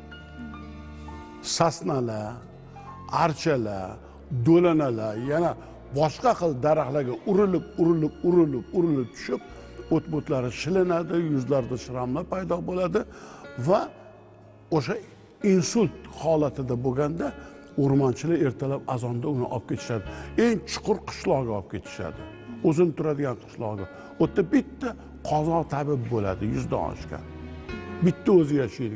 Sasnalar, archalar, do'lanalar, yana boshqa xil daraxtlarga urilib tushib, o't-bo'tlari shilinadi, yuzlarida shramlar paydo bo'ladi va o'sha insult holatida bo'lganda o'rmonchilar ertalab azonda uni olib ketishadi. Eng chuqur qishloqqa olib ketishadi. O'zim turadigan qishloqqa. O'tda bitta qozoq tabib bo'ladi, 100 dan oshgan. Bitta o'zi yashaydigan.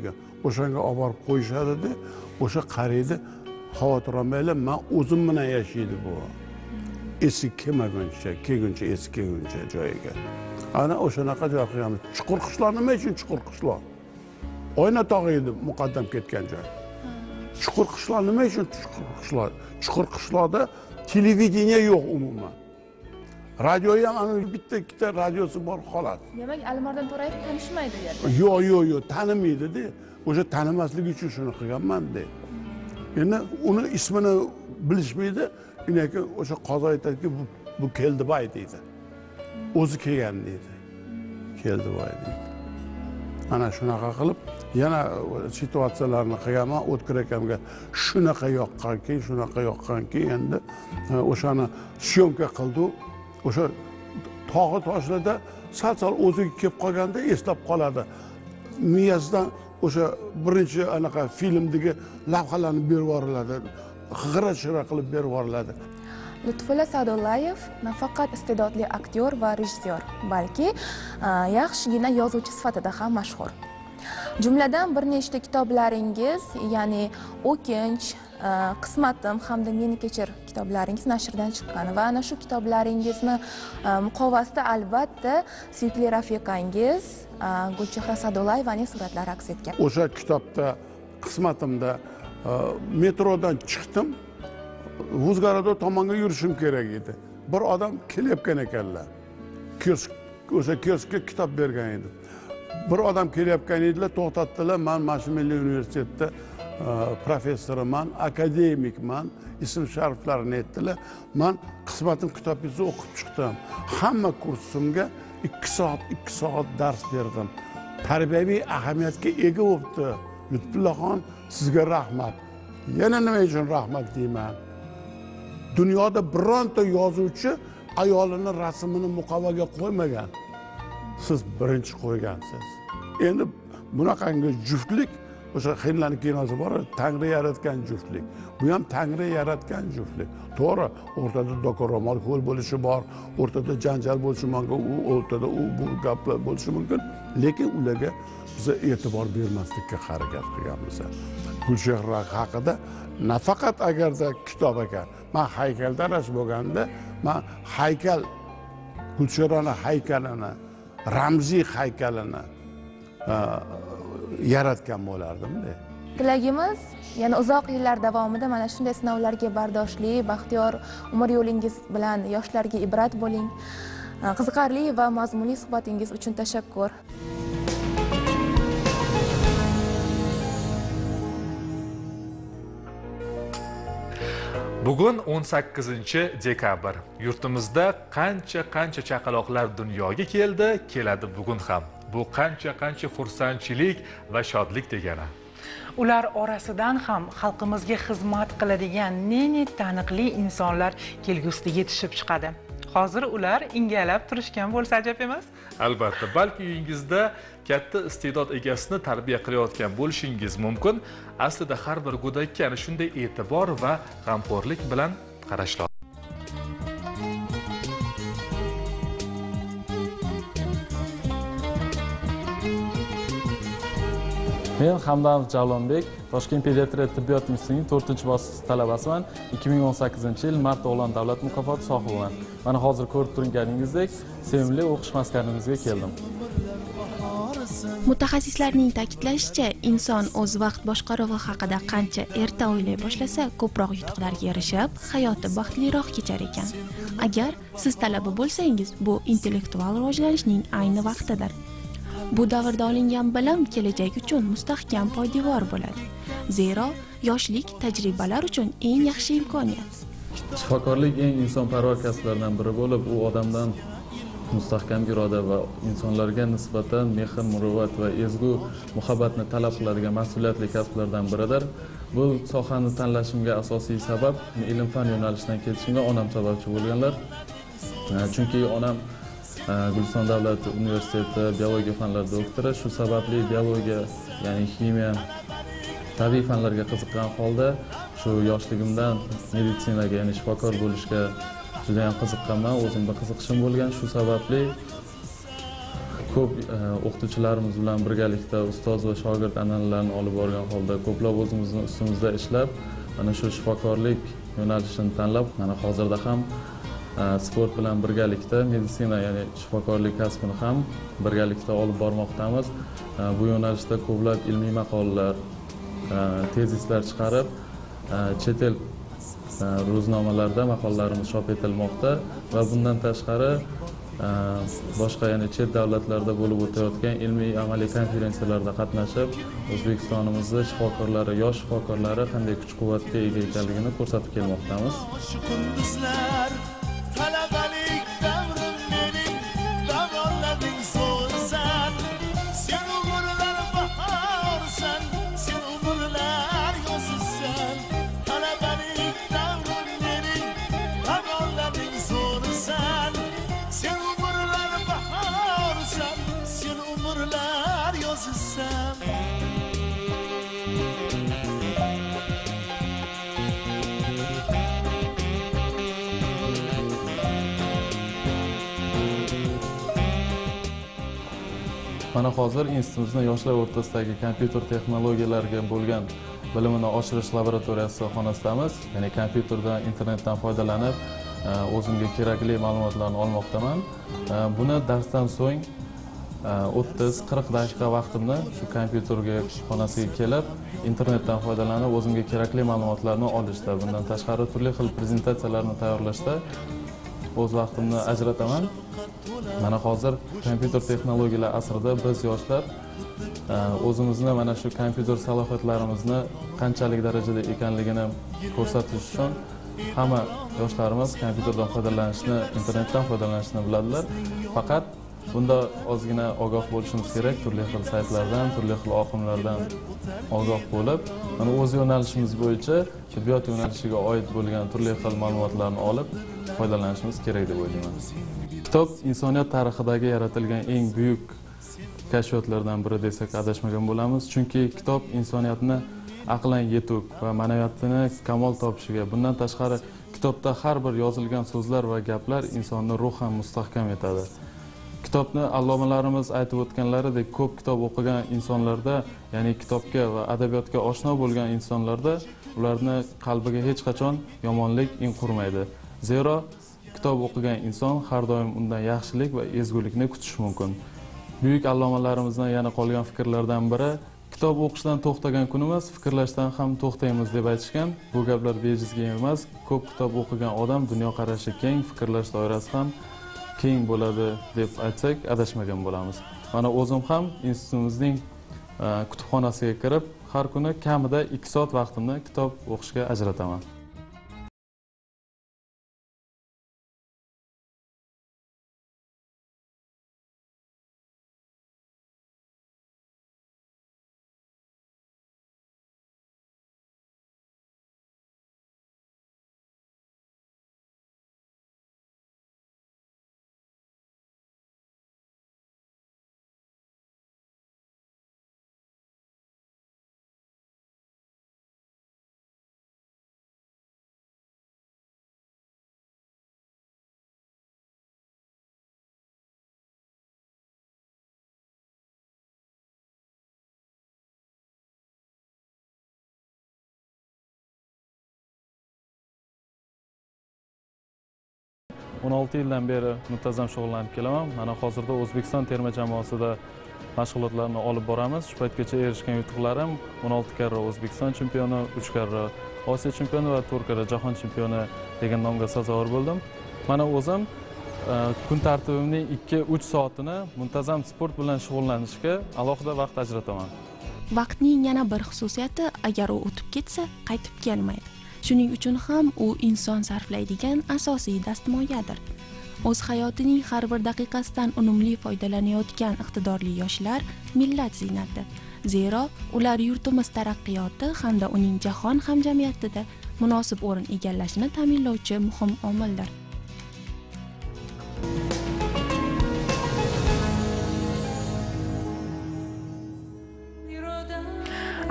o'shanga olib borib qo'yishadi, o'sha qariydi, xavotir olmanglar, men o'zim bilan yashaydi bu. Esi kelguncha esi kelguncha joyiga. Ana o'shanaqa joy qilganmiz. Chuqur qishloq nima uchun chuqur qishloq? Oyna tog'i edi muqaddam ketgan joy. Chuqur qishloq nima uchun chuqur qishloq? Chuqur qishloqda televideniya yo'q umuman. Radio ham ana bitta ikkita radiosi bor xolos. Demak, Alimardon To'rayev tanishmaydi u yerda. Yo'q, tanimaydi-da. O'sha tanimasligi uchun shuni qilganman-da. Endi uni ismini bilishmaydi. Unaki o'sha qozi aytadiki, bu Keldiboy deydi. O'zi kelgan deydi. Keldiboy deydi. Ana shunaqa qilib, yana situatsiyalarni qilganman, O'tkir akamga shunaqa yoqqanki, endi o'shani syomka qildi. O'sha tog'i toshlarda sal o'ziga kelib qolganda eslab qoladi. Miyasidan o'sha birinchi anaqa filmdagi lavhalarni berib yuboriladi. G'ira-shira qilib berib yuboriladi. Lutfulla Sa'dullayev nafaqat iste'dodli aktyor va rejissyor, balki yaxshigina yozuvchi sifatida ham mashhur. Jumladan bir nechta kitoblaringiz, ya'ni O'kinch, Qismatim hamda Meni kechir kitoblaringiz nashrdan chiqqan va ana shu kitoblaringizni muqovasida albatta suyukli rafiqangiz Gulchehra Sa'dullayevaning suratlari aks etgan. O'sha kitobda Qismatimda metrodan chiqdim. Vuzgarado tomonga yurishim kerak edi. Bir odam kelyapgan ekanlar. O'sha kioskga kitob bergan edi. Bir odam kelyapgan edilar, to'xtatdilar. Men Mash'hur Milliy universitetda professoriman, akademikman, ism shariflarini aytdilar. Men Qismatim kitobingizni o'qib chiqdim. Hamma kursimga 2 soat dars berdim. Tarbiyaviy ahamiyatga ega bo'libdi. Lutfullaxon, sizga rahmat. Yana nima uchun rahmat deyman? Dunyoda bironta yozuvchi ayolini rasmini muqovaga qo'ymagan. Siz birinchi qo'ygansiz. Endi bunaqangi juftlik, o'sha Xinlarning kinosi bor, Tangri yaratgan juftlik. Bu ham Tangri yaratgan juftlik. To'g'ri, o'rtada dokoromol ho'l bo'lishi bor, o'rtada janjal bo'lishi mumkin, o'rtada bu gaplar bo'lishi mumkin, lekin ularga biz e'tibor bermaslikka harakat qilganmiz. Gulchehra haqida nafaqat agarda kitob ekan, men haykaldarash bo'lganda, men haykal Gulchehrani haykalini, ramziy haykalini yaratgan bo'lardim-da. Tilagimiz yana uzoq yillar davomida mana shunday sinovlarga bardoshli, baxtiyor umr yo'lingiz bilan yoshlarga ibrat bo'ling. Qiziqarli va mazmunli suhbatingiz uchun tashakkur. Bugun 18-dekabr. Yurtimizda qancha chaqaloqlar dunyoga keladi bugun ham. Bu qancha xursandchilik va shodlik degani. Ular orasidan ham xalqimizga xizmat qiladigan ne taniqli insonlar kelgusida yetishib chiqadi. Hozir ular ingalab turishgan bo'lsa ajab emas? Albatta, balki uyingizda katta iste'dod egasini tarbiya qilayotgan bo'lishingiz mumkin. Aslida har bir go'dakka ana shunday e'tibor va g'amxo'rlik bilan qarash lozim. Men Hamdamov Javlonbek, Toshkent pediatriya tibbiyot institutining 4-bosqich talabasiman. 2018-yil Mart o'g'lon davlat mukofoti sohibiman. Mana hozir ko'rib turganingizdek, sevimli o'qish maskanimizga keldim. Mutaxassislarning ta'kidlashicha, inson o'z vaqt boshqaruvi haqida qancha erta o'ylay boshlasa, ko'proq yutuqlarga erishib, hayoti baxtliroq kechar ekan. Agar siz talaba bo'lsangiz, bu intellektual rivojlanishning ayni vaqtidir. Bu davrda olingan bilim kelajak uchun mustahkam poydevor bo'ladi. Zero, yoshlik tajribalar uchun eng yaxshi imkoniyat. Shifokorlik eng insonparvar kasblardan biri bo'lib, u odamdan mustahkam iroda va insonlarga nisbatan mehr, muruvvat va ezgu muhabbatni talab qiladigan mas'uliyatli kasblardan biridir. Bu sohani tanlashimga asosiy sabab ilm-fan yo'nalishidan ketishimga onam sababchi bo'lganlar. Chunki onam Guliston davlat universiteti biologiya fanlari doktori, shu sababli biologiya, ya'ni ximiya, tabiiy fanlarga qiziqqan holda shu yoshligimdan meditsinaga, ya'ni shifokor bo'lishga juda ham qiziqqanman, o'zimda qiziqishim bo'lgan. Shu sababli ko'p o'qituvchilarimiz bilan birgalikda ustoz va shogird an'analarini olib borgan holda ko'plab o'zimizni ustimizda ishlab, mana shu shifokorlik yo'nalishini tanlab, mana hozirda ham sport bilan birgalikda meditsina, ya'ni shifokorlik kasbini ham birgalikda olib bormoqdamiz. Bu yo'nalishda ko'plab ilmiy maqolalar, tezislar chiqarib, chet el ro'znomalarda maqolalarimiz chop etilmoqda va bundan tashqari boshqa, ya'ni chet davlatlarda bo'lib o'tayotgan ilmiy amaliy konferensiyalarda qatnashib, O'zbekistonimizda shifokorlari, yosh shifokorlari qanday kuch-quvvatga ega ekanligini ko'rsatib kelmoqdamiz. Talabalik davrim mening, davrlarning so'rsan, sen umrlar bahorsan, sen umrlar yozsan. Talabalik davrim mening, davrlarning so'rsan, sen umrlar bahorsan, sen umrlar yozsan. Mana hozir institutimizda yoshlar o'rtasidagi kompyuter texnologiyalariga bo'lgan bilimini oshirish laboratoriyasi xonasidamiz. Ya'ni kompyuterdan, internetdan foydalanib, o'zimga kerakli ma'lumotlarni olmoqdaman. Buni darsdan so'ng 30-40 daqiqa vaqtimni shu kompyuterga xonasiga kelib, internetdan foydalanib, o'zimga kerakli ma'lumotlarni olishda, bundan tashqari turli xil prezentatsiyalarni tayyorlashda o'z vaqtimni ajrataman. Mana hozir kompyuter texnologiyalar asrida biz yoshlar o'zimizni mana shu kompyuter salohiyatlarimizni qanchalik darajada ekanligini ko'rsatish uchun hamma yoshlarimiz kompyuterdan foydalanishni, internetdan foydalanishni biladilar. Faqat bunda ozgina ogoh bo'lishimiz kerak, turli xil saytlardan, turli xil oqimlardan ogoh bo'lib, mana o'z yo'nalishimiz bo'yicha tibbiyot yo'nalishiga oid bo'lgan turli xil ma'lumotlarni olib foydalanishimiz kerak deb o'ylayman. Kitob insoniyat tarixidagi yaratilgan eng buyuk kashfiyotlardan biri desak adashmagan bo'lamiz, chunki kitob insoniyatni aqlan yetuk va ma'naviyatini kamol topishiga, bundan tashqari kitobda har bir yozilgan so'zlar va gaplar insonni ruhan mustahkam etadi. Kitobni allomalarimiz aytib o'tganlaridek, ko'p kitob o'qigan insonlarda, ya'ni kitobga va adabiyotga oshno bo'lgan insonlarda ularni qalbiga hech qachon yomonlik in qurmaydi. Zero kitob o'qigan inson har doim undan yaxshilik va ezgulikni kutishi mumkin. Buyuk allomalarimizdan yana qolgan fikrlardan biri, kitob o'qishdan to'xtagan kunimiz fikrlashdan ham to'xtaymiz deb aytishgan. Bu gaplar bejizga emas. Ko'p kitob o'qigan odam dunyoqarashi keng, fikrlash doirasi ham keng bo'ladi deb aytsak adashmagan bo'lamiz. Mana o'zim ham institutimizning kutubxonasiga kirib, har kuni kamida 2 soat vaqtimni kitob o'qishga ajrataman. O'n 16 yildan beri muntazam shug'ullanib kelaman. Mana hozirda O'zbekiston terma jamoasida mashg'ulotlarni olib boramiz. Shu paytgacha erishgan yutuqlarim 16 karra O'zbekiston chempioni, 3 karra Osiyo chempioni va 4 karra jahon chempioni degan nomga sazovor bo'ldim. Mana o'zim kun tartibimning 2-3 soatini muntazam sport bilan shug'ullanishga alohida vaqt ajrataman. Vaqtning yana bir xususiyati, agar u o'tib ketsa, qaytib kelmaydi. Shuning uchun ham u inson sarflaydigan asosiy dastmoyadir. O'z hayotining har bir daqiqasidan unumli foydalanayotgan iqtidorli yoshlar millat ziynati. Zero ular yurtimiz taraqqiyoti hamda uning jahon hamjamiyatida munosib o'rin egallashini ta'minlovchi muhim omildir.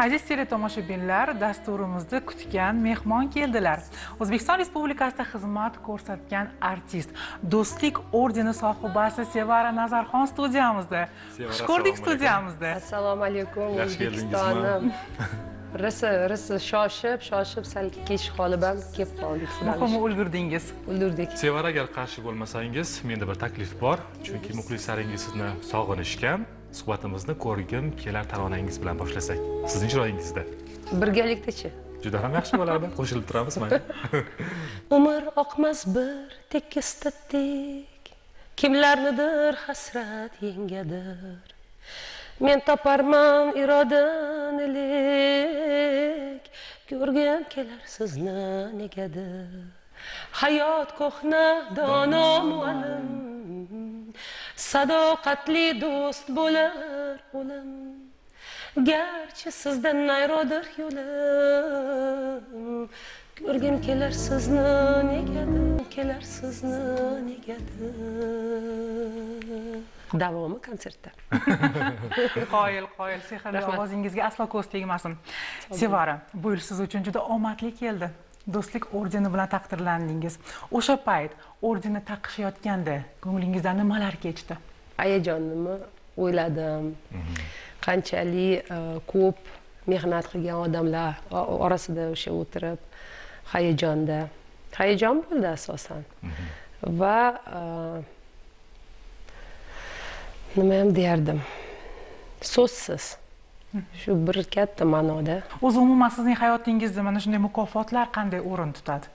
Aziz teletomoshabinlar, dasturimizda kutgan mehmon keldilar. O'zbekiston Respublikasida xizmat ko'rsatgan artist, Do'stlik ordeni sohibasi Sevara Nazarxon studiyamizda. Xush ko'rdik studiyamizda. Assalomu alaykum O'zbekistonim. Risi shoshib sal kech qolib ham kelib qoldik. Muhimi ulgurdingiz. Ulgurdik. Sevara, agar qarshi bo'lmasangiz, menda bir taklif bor. Chunki muxlislaringiz sizni sog'inishgan. Suhbatimizni ko'rgim kelar taronangiz bilan boshlasak. Sizning chiroyingizda. Birgalikda-chi? Juda ham yaxshi bo'lardi. Qo'shilib turamiz mana. Umr oqmas bir tekisdek, kimlarnidir hasrat yengadir. Men toparman irodanilik, ko'rgim kelar sizni negadir. Hayot ko'hna dono muallim, sadoqatli do'st bo'lar o'lim. Garchi sizdan nayrodir yo'lim, ko'rgim kelar sizni negadir. Davomi konsertda. Qoyil, sehrli ovozingizga aslo ko'z tegmasin. Sevara, bu yil siz uchun juda omadli keldi. Do'stlik ordeni bilan taqdirlandingiz. O'sha payt ordenni taqishayotganda ko'nglingizdan nimalar kechdi? Hayajonnimi o'yladim. Qanchalik ko'p mehnat qilgan odamlar orasida o'sha o'tirib hayajon bo'ldi asosan. Va nima ham derdim? So'zsiz. Shu bir katta ma'noda. O'zi umuman sizning hayotingizda mana shunday mukofotlar qanday o'rin tutadi?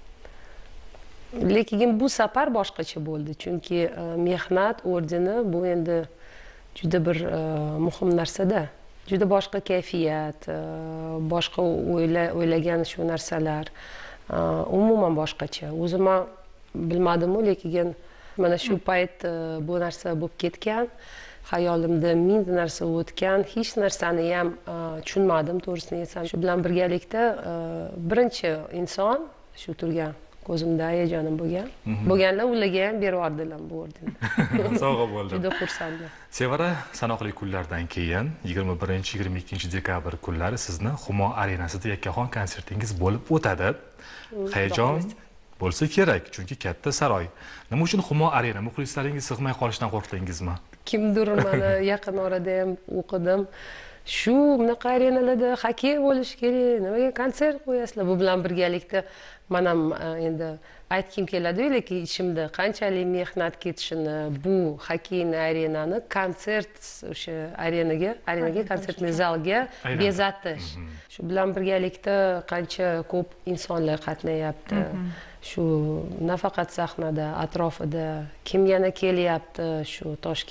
Lekin bu safar boshqacha bo'ldi, chunki mehnat ordeni bu endi juda bir muhim narsa-da. Juda boshqa kayfiyat, boshqa o'ylagan shu narsalar, umuman boshqacha. O'zim ham bilmadim-ku, lekin mana shu payt bu narsa bo'lib ketgan. Hayolimda ming narsa o'tgan, hech narsani ham tushunmadim, to'g'risini aytsam. Shu bilan birgalikda birinchi inson shu turgan ko'zimda hayajonim bo'lgan. Bo'lganlar ularga ham berib yubordilar bu ordenni. Sog'a bo'ldim. Juda xursandman. Sevara, sanoqli kunlardan keyin 21-22 dekabr kunlari sizni Humo arenasida yakkaxon konsertingiz bo'lib o'tadi. Hayajon bo'lsa kerak, chunki katta saroy. Nima uchun Humo arena? Muxlislaringiz sig'may qolishidan qo'rqdingizmi? Kimdir mana yaqin orada ham o'qidim. Shu bunaqa arenalarda xokkey bo'lish kerak, nimaga konsert qo'yasizlar? Bu bilan birgalikda men ham endi aytkim keladi, lekin ichimda qanchalik mehnat ketishini, bu xokkeyni arenani konsert o'sha arenaga konsertli zalga bezatish. Shu bilan birgalikda qancha ko'p insonlar qatnayapti. Shu nafaqat sahnada, atrofida kim yana kelyapti, shu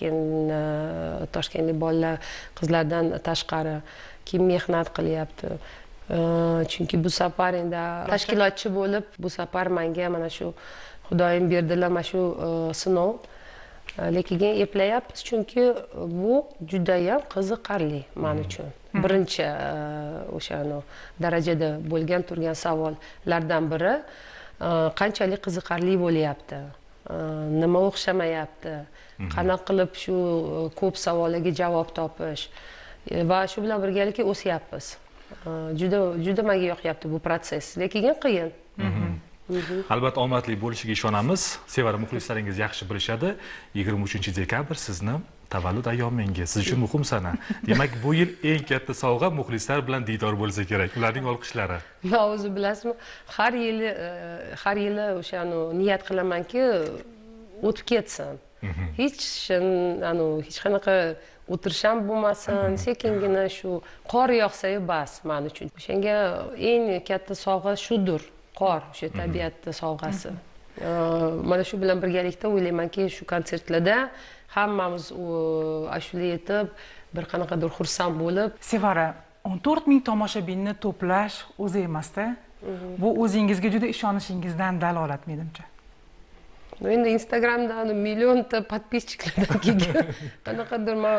Toshkentlik bolalar, qizlardan tashqari kim mehnat qilyapti. Chunki bu safar endi tashkilotchi bo'lib, bu safar menga mana shu Xudoyim berdilar mana shu sinov. Lekin eplayapmiz, chunki bu juda ham qiziqarli men uchun. Birinchi o'sha darajada bo'lgan turgan savollardan biri qanchalik qiziqarli bo'lyapti, nima o'xshamayapti, qanaqa qilib shu ko'p savollarga javob topish va shu bilan birgalikda o'syapmiz. Juda menga yoqyapti bu proses, lekin qiyin. Albatta omadli bo'lishiga ishonamiz. Sevara, muxlislaringiz yaxshi bilishadi. 23 dekabr sizni tavallud ayyomingiz. Siz uchun muhim sana. Demak, bu yil eng katta sovg'a muxlislar bilan diydor bo'lsa kerak. Ularning olqishlari. Men o'zi bilasizmi, har yili o'sha niyat qilamanki, o'tib ketsin. Hech qanaqa o'tirisham bo'lmasin, sekingina shu qor yog'sa-yu bas men uchun. O'shanga eng katta sovg'a shudir. Qor, o'sha tabiatda sovg'asi. Mana shu bilan birgalikda o'ylaymanki, shu konsertlarda hammamiz ashula aytib, bir qanaqadir xursand bo'lib. Sevara, 14 ming tomoshabinni to'plash o'zi emas-da. Bu o'zingizga juda ishonishingizdan dalolat menimcha. Endi Instagramda millionta podpischiklardan kelgan qanaqadir men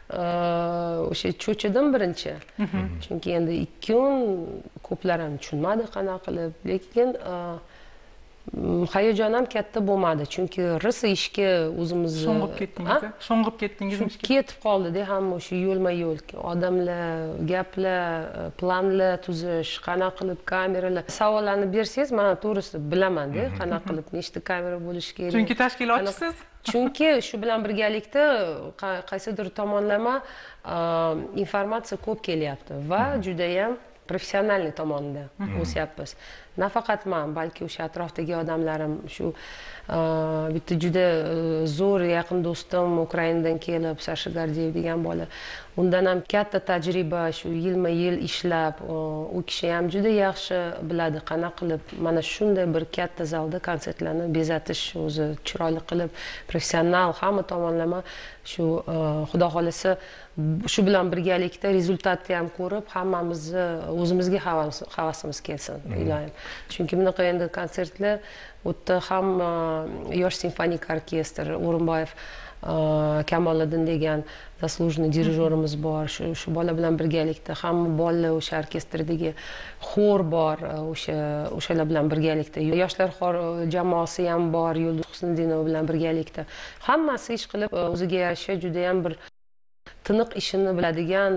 o'sha cho'chidim birinchi. Chunki endi 2 kun ko'plar ham tushunmadi qanaqa qilib, lekin hayajon ham katta bo'lmadi, chunki rosa ishga o'zimizni sho'ng'ib ketdingiz, sho'ng'ib ketdingizmi ishga? Ketib qoldi-da hamma o'sha yo'lma-yo'l odamlar, gaplar, planlar tuzish, qanaqa qilib kameralar. Savollarni bersangiz, men to'g'risi bilaman-da, qanaqa qilib nechta kamera bo'lishi kerak. Chunki tashkilotchisiz. Chunki shu bilan birgalikda qaysidir tomonlama informatsiya ko'p kelyapti va juda ham professionalniy tomonda o'syapmiz. Nafaqat men, balki o'sha atrofdagi odamlarim, shu bitta juda zo'r yaqin do'stim Ukrainadan kelib, Sasha Gardiyev degan bola. Undan ham katta tajriba, shu yilma-yil ishlab, u kishi ham juda yaxshi biladi qanaqa qilib mana shunday bir katta zalda konsertlarni bezatish, o'zi chiroyli qilib, professional hamma tomonlama shu xudo xolasa shu bilan birgalikda rezultatni ham ko'rib, hammamizni o'zimizga havasimiz kelsin, iloyim. Chunki bunaqa endi konsertlar u yerda ham Yosh simfonik orkestr, O'rinboyev Kamoliddin degan zaslуженный dirijorimiz bor. Shu bola bilan birgalikda hamma bolalar o'sha orkestrdagi xor bor, o'shalar bilan birgalikda. Yoshlar xor jamoasi ham bor, Yulduz Husnidinova bilan birgalikda. Hammasi ish qilib, o'ziga yarasha juda ham bir tiniq ishini biladigan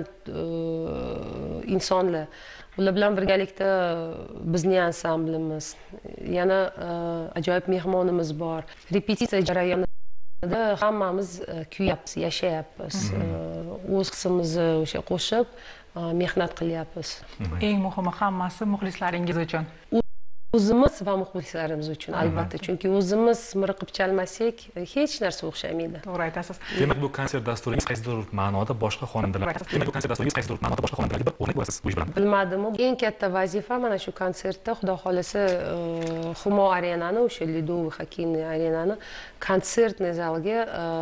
insonlar. Ular bilan birgalikda bizning ansamblimiz, yana ajoyib mehmonimiz bor. Repetitsiya jarayonida hammamiz kuyyapmiz, yashayapmiz. O'z hissimizni o'sha qo'shib mehnat qilyapmiz. Eng muhimi hammasi muxlislaringiz uchun. O'zimiz va muxlislarimiz uchun albatta, chunki o'zimiz miriqib chalmasak hech narsa o'xshamaydi. To'g'ri aytasiz. Demak, bu konsert dasturingiz qaysidir ma'noda boshqa xonandalarga bir o'rnak bo'lasiz bu ish bilan. Bilmadim, eng katta vazifa mana shu konsertda xudo xolasa Humo arenani, o'sha Lidoviy xokkeyniy arenani konsertniy zalga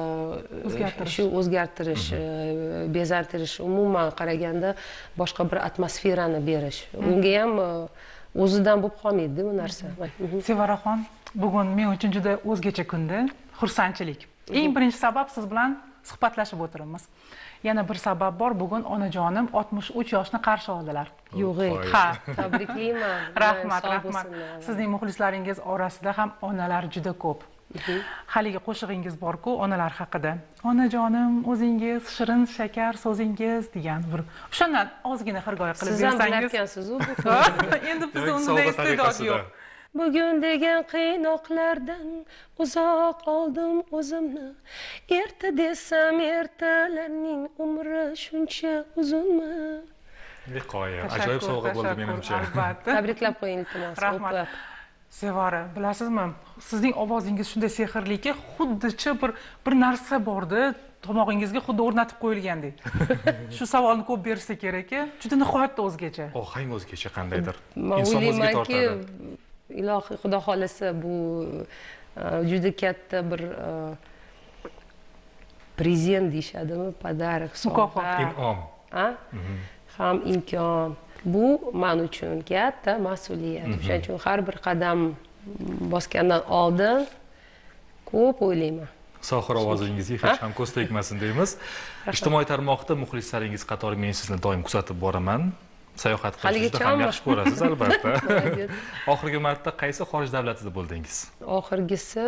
o'zgartirish, bezantirish, umuman qaraganda boshqa bir atmosferani berish. Unga ham o'zidan bo'lib qolmaydi bu narsa. Sevaraxon, bugun men uchun juda o'zgacha kunda, xursandchilik. Eng birinchi sabab siz bilan suhbatlashib o'tiribmiz. Yana bir sabab bor, bugun onajonim 63 yoshni qarshi oldilar. Yo'q, ha, tabriklayman. Rahmat. Sizning muxlislaringiz orasida ham onalar juda ko'p. Haligi qo'shig'ingiz bor-ku onalar haqida. Onajonim, o'zingiz shirin shakar so'zingiz degan bir o'shandan ozgina xirgoyi qilib bersangiz. Siz ham bilarkansiz-ku. Endi bizda unday iste'dod yo'q. Bugun degan qiynoqlardan uzoq oldim o'zimni. Erta desam ertalarning umri shuncha uzunmi? Beqoya, ajoyib sovg'a bo'ldi menimcha. Albatta. Tabriklab qo'ying iltimos. Rahmat. Sevara, bilasizmi, sizning ovozingiz shunday sehrliki, xuddicha bir narsa bordi, tomog'ingizga xuddi o'rnatib qo'yilgandek. Shu savolni ko'p bersa kerak-a, juda nihoyatda o'zgacha. Ohang o'zgacha qandaydir. Inson o'ziga tortadi. Ilohiy xudo xolasa bu juda katta bir prezent deyishadimi, pодарок, mukofot, in'om. Ham imkon. Bu men uchun katta mas'uliyat. O'shaning uchun har bir qadam bosgandan oldin ko'p o'ylayman. Sohir ovozingizga hech ham ko'z tegmasin deymiz. Ijtimoiy tarmoqda muxlislaringiz qatori men sizni doim kuzatib boraman. Sayohat qilishni juda ham yaxshi ko'rasiz albatta. Oxirgi marta qaysi xorij davlatida bo'ldingiz? Oxirgisi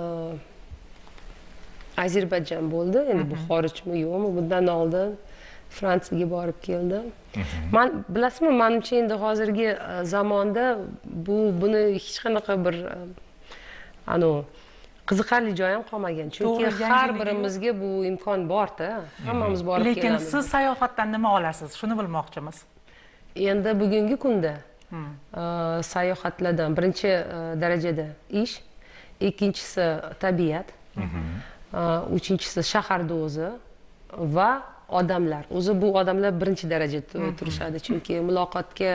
Ozarbayjon bo'ldi. Endi bu xorijmi yo'qmi? Bundan oldin Fransiyaga borib keldim. Men bilasizmi, menimcha endi hozirgi zamonda buni hech qanaqa bir qiziqarli joyi ham qolmagan. Chunki har birimizga bu imkon bor-da. Hammamiz borib kelamiz. Lekin siz sayohatdan nima olasiz? Shuni bilmoqchimiz. Endi bugungi kunda sayohatlardan birinchi darajada ish, ikkinchisi tabiat, uchinchisi shaharda o'zi va odamlar. O'zi bu odamlar birinchi darajada turishadi, chunki muloqotga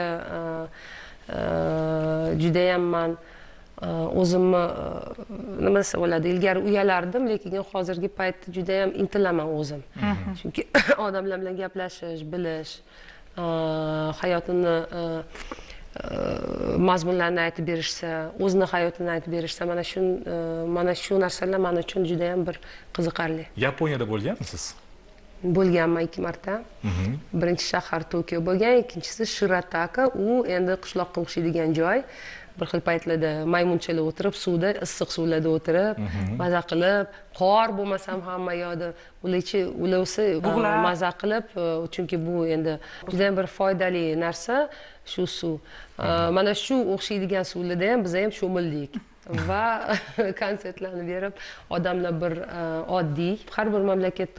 juda ham men o'zimni nima desa bo'ladi, ilgari uyalardim, lekin hozirgi paytda juda ham intilaman o'zim. Chunki odamlar bilan gaplashish, bilish, hayotini mazmunlarini aytib berishsa, o'zini hayotini aytib berishsa, mana shu narsalar men uchun juda ham bir qiziqarli. Yaponiyada bo'lganmisiz? Bo'lganman 2 marta. Birinchi shahar Tokio bo'lgan, ikkinchisi Shirataka, u endi qishloqqa o'xshaydigan joy. bir xil paytlarda maymunchalar o'tirib suvda issiq suvlarda o'tirib maza qilib qor bo'lmasam hamma yoqda ularsi maza qilib chunki bu endi juda ham bir foydali narsa shu suv mana shu o'xshaydigan suvlarda ham biz ham cho'mildik va konsertlarni berib odamlar bir oddiy har bir mamlakatda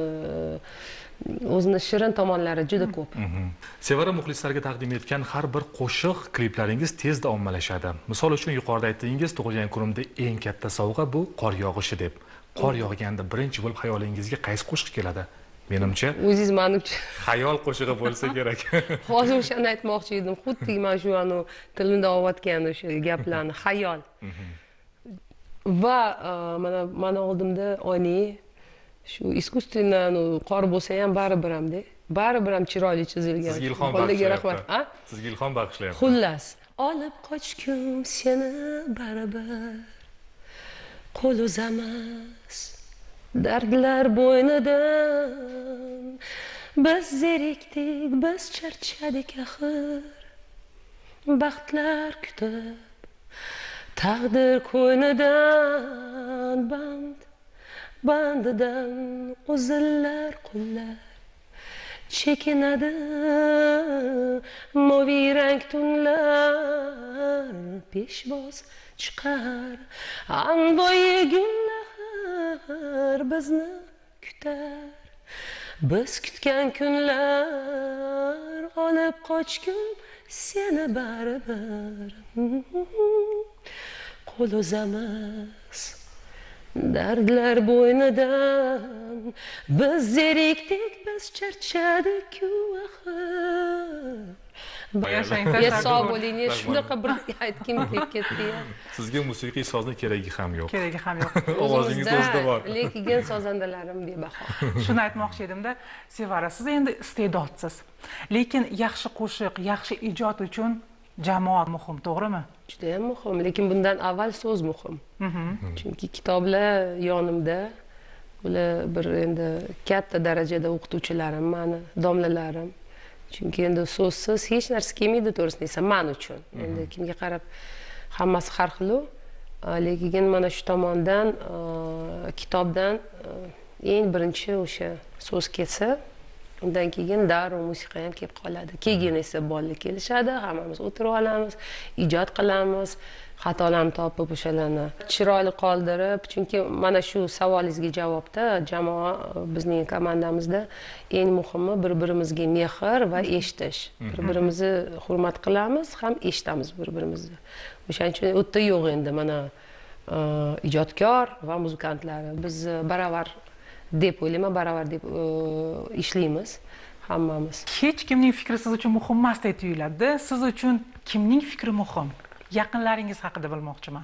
o'zini shirin tomonlari juda ko'p. Sevara muxlislarga taqdim etgan har bir qo'shiq kliplaringiz tezda ommalashadi. Misol uchun yuqorida aytdingiz, tug'ilgan kunimda eng katta sovg'a bu qor yog'ishi deb. Qor yog'ganda birinchi bo'lib xayolingizga qaysi qo'shiq keladi? Menimcha o'zingiz manimcha xayol qo'shig'i bo'lsa kerak. Hozir o'shani aytmoqchi edim. Xuddi mana shu tilimda olayotgan o'sha gaplarni xayol. Va mana oldimda oni shu искусственный qor bo'lsa ham baribir ham chiroyli chizilgan. Sizga ilhom bag'ishlayapti. Sizga ilhom bag'ishlayapti. Xullas, olib qochgum seni baribir qo'l uzamas dardlar bo'ynidan biz zerikdik, biz charchadik axir baxtlar kutib taqdir qo'ynidan bandidan uzillar qo'llar chekinadi moviy rang tunlar peshvoz chiqar anvoyi gullar bizni kutar biz kutgan kunlar olib qochgum seni baribir qo'l uzamas dardlar bo'ynidan biz zerikdik, biz charchadik-ku axir. Sog' bo'ling, shunaqa bir aytgim kelib ketdi. Sizga musiqiy sozni keragi ham yo'q. Keragi ham yo'q. Ovozingiz o'zida bor. Lekin sozandalarim bebaho. Shuni aytmoqchi edim-da, Sevara, siz endi iste'dodsiz. Lekin yaxshi qo'shiq, yaxshi ijod uchun jamoa muhim, to'g'rimi? Juda ham muhim, lekin bundan avval so'z muhim. Chunki kitoblar yonimda, ular bir endi katta darajada o'qituvchilarim, meni domlalarim. Chunki endi so'zsiz hech narsa kelmaydi, to'g'risini desam, men uchun. Endi kimga qarab hammasi har xil, lekin mana shu tomondan kitobdan eng birinchi o'sha so'z kelsa, undan keyin darrov musiqa ham kelib qoladi. Keyin esa bolalar kelishadi, hammamiz o'tirib olamiz, ijod qilamiz, xatolarni topib o'shalarni chiroyli qoldirib, chunki mana shu savolingizga javobda jamoa bizning komandamizda eng muhimi bir-birimizga mehr va eshitish. Bir-birimizni hurmat qilamiz, ham eshitamiz bir-birimizni. O'shaning uchun o'tda yo'q endi mana ijodkor va muzikantlar. Biz baravar deb o'ylayman, baravar deb ishlaymiz hammamiz. Hech kimning fikri siz uchun muhim emasdek tuyuladi. Siz uchun kimning fikri muhim? Yaqinlaringiz haqida bilmoqchiman.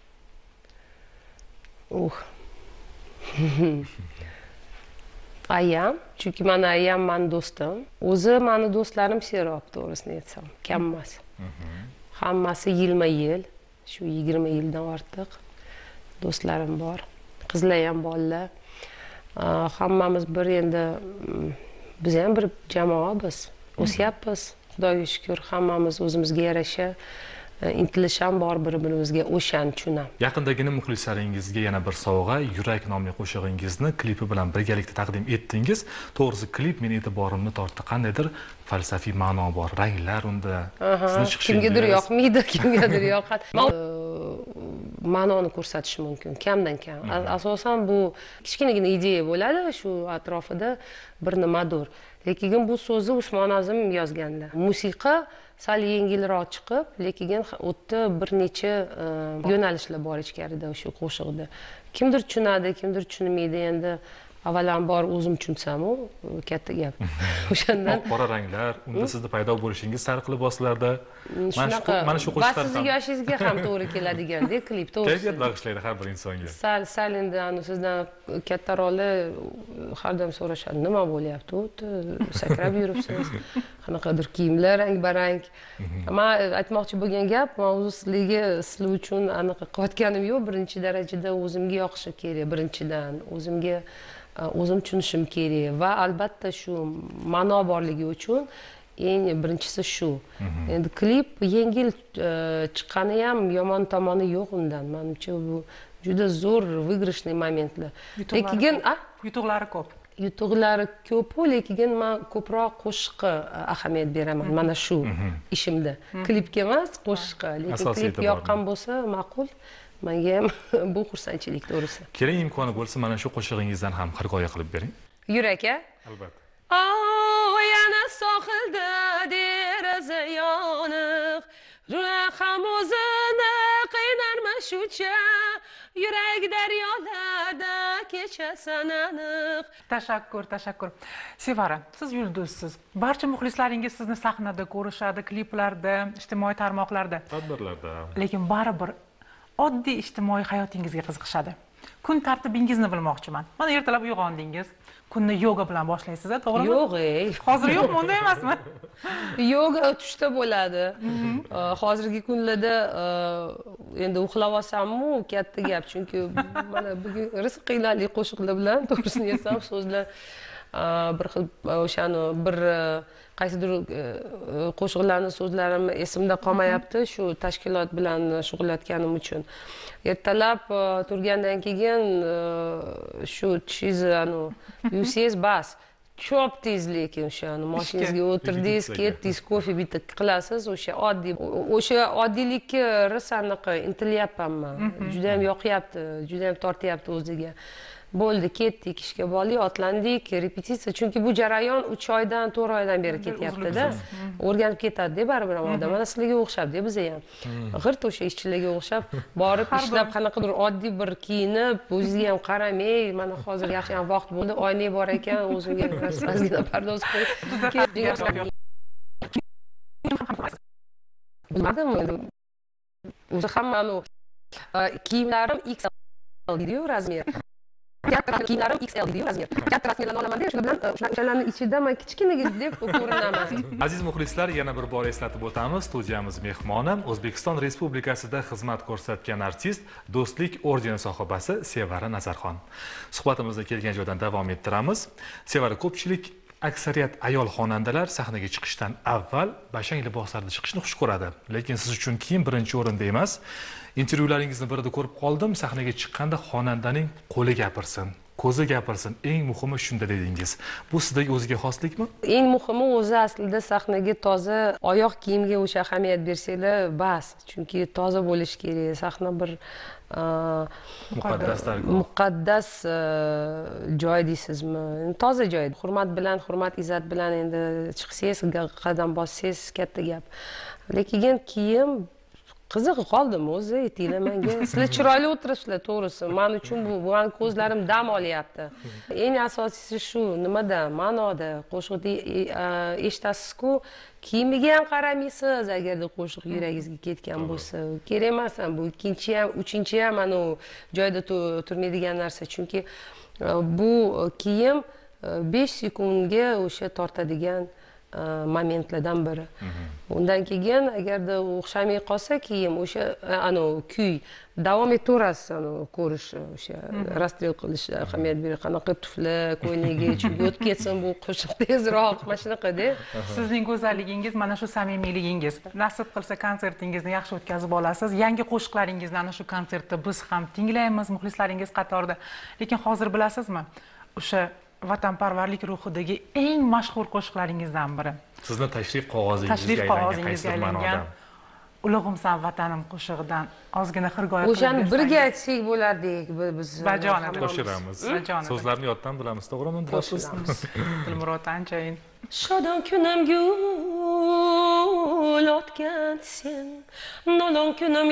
Ayam, chunki mana ayam meni do'stim. O'zi meni do'stlarim serob, to'g'risini aytsam, kam emas. Hammasi yilma-yil, shu 20 yildan ortiq do'stlarim bor. Qizlar ham borlar. Hammamiz bir endi biz ham bir jamoamiz. O'syapmiz. Xudoga shukr, hammamiz o'zimizga yarasha intilish ham bor bir-birimizga, o'shan uchun ham. Yaqindagina muxlislaringizga yana bir sovg'a, Yurak nomli qo'shig'ingizni klipi bilan birgalikda taqdim etdingiz. To'g'risi klip men e'tiborimni tortdi. Qandaydir falsafiy ma'no bor, ranglar unda. Sizni chiqishingiz kimgadir yoqmaydi, kimgadir yoqadi. Ma'noni ko'rsatish mumkin, kamdan kam. Asosan bu kichkinagina ideya bo'ladi, shu atrofida bir nimadir. Lekin bu so'zni Usmon Azim yozganlar. Musiqa sal yengilroq chiqib, lekin o'tda bir necha yo'nalishlar bor ichkarida o'sha qo'shiqda. Kimdir tushunadi, kimdir tushunmaydi. Endi avvalambor o'zim tushunsam, u katta gap. O'shandan qora ranglar, unda sizni paydo bo'lishingiz sarqi liboslarda mana shu qo'shiqlar ham sizning yoshingizga ham to'g'ri keladigan-da klip, to'g'ri. Kayfiyat bag'ishlaydi har bir insonga. Sal endi sizdan kattaroqlar har doim so'rashadi, nima bo'lyapti? Sakrab yuribsiz. Qanaqadir kiyimlar rang-barang. Men aytmoqchi bo'lgan gap, men sizlarga sizlar uchun aniq qilayotganim yo'q. Birinchi darajada o'zimga yoqishi kerak, birinchidan. O'zim tushunishim kerak va albatta shu ma'no borligi uchun eng birinchisi shu. Endi klip yengil chiqqani ham yomon tomoni yo'q undan. Menimcha bu juda zo'r выигрышный momentlar. Lekin yutuqlari ko'p. Yutuqlari ko'p, lekin men ko'proq qo'shiqqa ahamiyat beraman. Mana shu ishimda. Klipga emas, qo'shiqqa. Lekin klip yoqqan bo'lsa, ma'qul. Menga ham bu xursandchilik to'g'risi. Keling, imkoni bo'lsa, mana shu qo'shig'ingizdan ham hikoya qilib bering. Yurak-a? Albatta. Yana sohilda deraza yoniq, ruhim o'zini qiynarmi shuncha, yurak daryolarda kechasan aniq. Tashakkur. Sevara, siz yulduzsiz. Barcha muxlislaringiz sizni sahnada ko'rishadi, kliplarda, ijtimoiy tarmoqlarda, tadbirlarda. Lekin baribir oddiy ijtimoiy hayotingizga qiziqishadi. Kun tartibingizni bilmoqchiman. Mana ertalab uyg'ondingiz. Kunni yoga bilan boshlaysiz, to'g'rimi? Yo'q, hozir yo'qmi, unday emasmi? Yoga tushda bo'ladi. Hozirgi kunlarda endi uxlab olsammi, katta gap, chunki mana bugun rizq qiynalik qo'shiqlar bilan, to'g'risini aytsam, so'zlar bir xil o'shani bir qaysidir qo'shiqlarning so'zlarim esimda qolmayapti, shu tashkilot bilan shug'ullanganim uchun. Ertalab turgandan keyin shu tishingizni yuvsangiz bas, chopdingiz, lekin o'shani mashinangizga o'tirdingiz, ketdingiz, kofe bitta qilasiz, o'sha oddiylikka risaniqi intilyapman. Juda ham yoqyapti, juda ham tortyapti o'ziga. Bo'ldi, ketdik, ishga bordik, otlandik, repetitsiya. Chunki bu jarayon 3 oydan, 4 oydan beri ketyapti-da. O'rganib ketadi-da baribir odam. Mana sizlarga o'xshabdi, bizga ham. G'irt o'sha ishchilarga o'xshab, borib ishlab qanaqadir oddiy bir kiyinib, o'zingizga ham qaramay, mana hozir yaxshi ham vaqt bo'ldi, oynak bor ekan, o'zimga ozgina pardoz qo'yib. Bilmadim, o'zi hammani kiyimlarim XL deydi-yu, razmer. Kiyimlarim XL deydi razmer. Katta razmerlarni olaman-da, shular bilan o'shalarning ichida men kichkinagina deb ko'rinaman. Aziz muxlislar, yana bir bor eslatib o'tamiz, studiyamiz mehmoni O'zbekiston Respublikasida xizmat ko'rsatgan artist, Do'stlik ordeni sohibasi Sevara Nazarxon. Suhbatimizda kelgan joydan davom ettiramiz. Sevara, ko'pchilik aksariyat ayol xonandalar sahnaga chiqishdan avval bashang liboslarda chiqishni xush ko'radi. Lekin siz uchun kiyim birinchi o'rinda emas. Intervyularingizni birida ko'rib qoldim, sahnaga chiqqanda xonandaning qo'li gapirsin, ko'zi gapirsin, eng muhimi shunda dedingiz. Bu sizdagi o'ziga xoslikmi? Eng muhimi o'zi aslida sahnaga toza oyoq kiyimga o'sha ahamiyat bersanglar bas. Chunki toza bo'lish kerak. Sahna bir muqaddas joy deysizmi? Toza joy. Hurmat bilan, hurmat izzat bilan endi chiqsangiz, qadam bossangiz katta gap. Lekin kiyim qiziqib qoldim o'zi, aytinglar menga. Sizlar chiroyli o'tiribsizlar, to'g'risi. Men uchun bu meni ko'zlarim dam olyapti. Eng asosiysi shu, nimada, ma'noda qo'shiqni eshitasiz-ku, kiyimiga ham qaramaysiz, agarda qo'shiq yuragingizga ketgan bo'lsa. Kerak emas, bu ikkinchi ham, uchinchi ham ana joyda turmaydigan narsa, chunki bu kiyim 5 sekundga o'sha tortadigan momentlardan biri. Undan keyin agarda o'xshamay qolsa kiyim, o'sha kuy davom etaverasiz, ko'rish, o'sha rastrel qilish ahamiyat berib, qanaqa tufli, ko'ylagi, chunki o'tib ketsin bu qo'shiq tezroq, mana shunaqada. Sizning go'zalligingiz, mana shu samimiyligingiz, nasib qilsa konsertingizni yaxshi o'tkazib olasiz. Yangi qo'shiqlaringizni ana shu konsertda biz ham tinglaymiz muxlislaringiz qatorida. Lekin hozir bilasizmi, o'sha vatanparvarlik ruhidagi eng mashhur qo'shiqlaringizdan biri. Sizni tashrif qog'ozingizga aylangan Ulug'imsan vatanim qo'shig'idan ozgina xirgoyi qilib o'shani birga aytsak bo'lardik biz. Bajonat qo'shiramiz. So'zlarni yoddan bilamiz, to'g'rimi? Dilmurod anchayin. Shodon kunim gul otgan sen, nolon kunim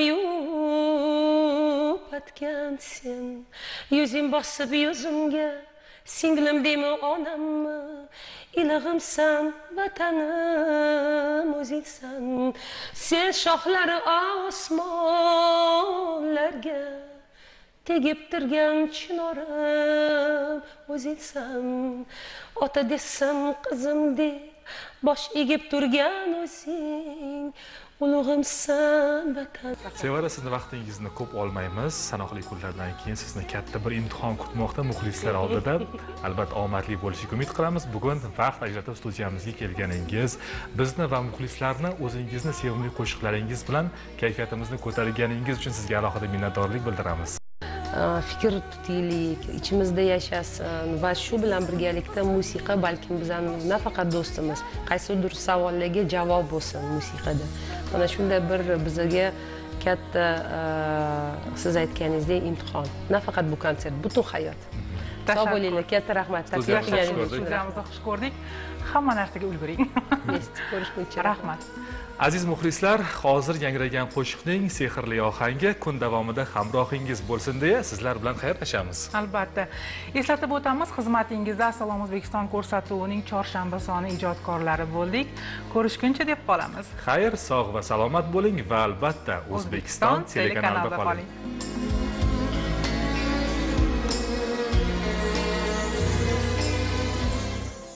yupatgan sen, yuzing bosib yuzimga, singlim deymi onammi, ilig'imsan vatanim o'zingsan, sen shohlari osmonlarga tegib turgan chinorim o'zingsan, ota desam qizim deb bosh egib turgan o'zing ulug'imsan vatan. Sevara, sizni vaqtingizni ko'p olmaymiz. Sanoqli kunlardan keyin sizni katta bir imtihon kutmoqda muxlislar oldida. Albatta omadli bo'lishiga umid qilamiz. Bugun vaqt ajratib studiyamizga kelganingiz, bizni va muxlislarni o'zingizni sevimli qo'shiqlaringiz bilan kayfiyatimizni ko'targaningiz uchun sizga alohida minnatdorlik bildiramiz. Fikr tutaylik, ichimizda yashasin va shu bilan birgalikda musiqa balkim bizning nafaqat do'stimiz, qaysidir savollarga javob bo'lsin musiqada. Mana shunday bir bizga katta siz aytganingizdek imtihon. Nafaqat bu konsert, butun hayot. Sog' bo'linglar, katta rahmat. Taklif qilganingiz uchun xush ko'rdik. Hamma narsaga ulguring. Ko'rishguncha. Rahmat. Aziz muxlislar, hozir yangragan qo'shiqning sehrli ohangi kun davomida hamrohingiz bo'lsin deya sizlar bilan xayrlashamiz. Albatta. Eslatib o'tamiz, xizmatingizda Assalom O'zbekiston ko'rsatuvining chorshanba soni ijodkorlari bo'ldik. Ko'rishguncha deb qolamiz. Xayr, sog' va salomat bo'ling va albatta O'zbekiston telekanalida qoling.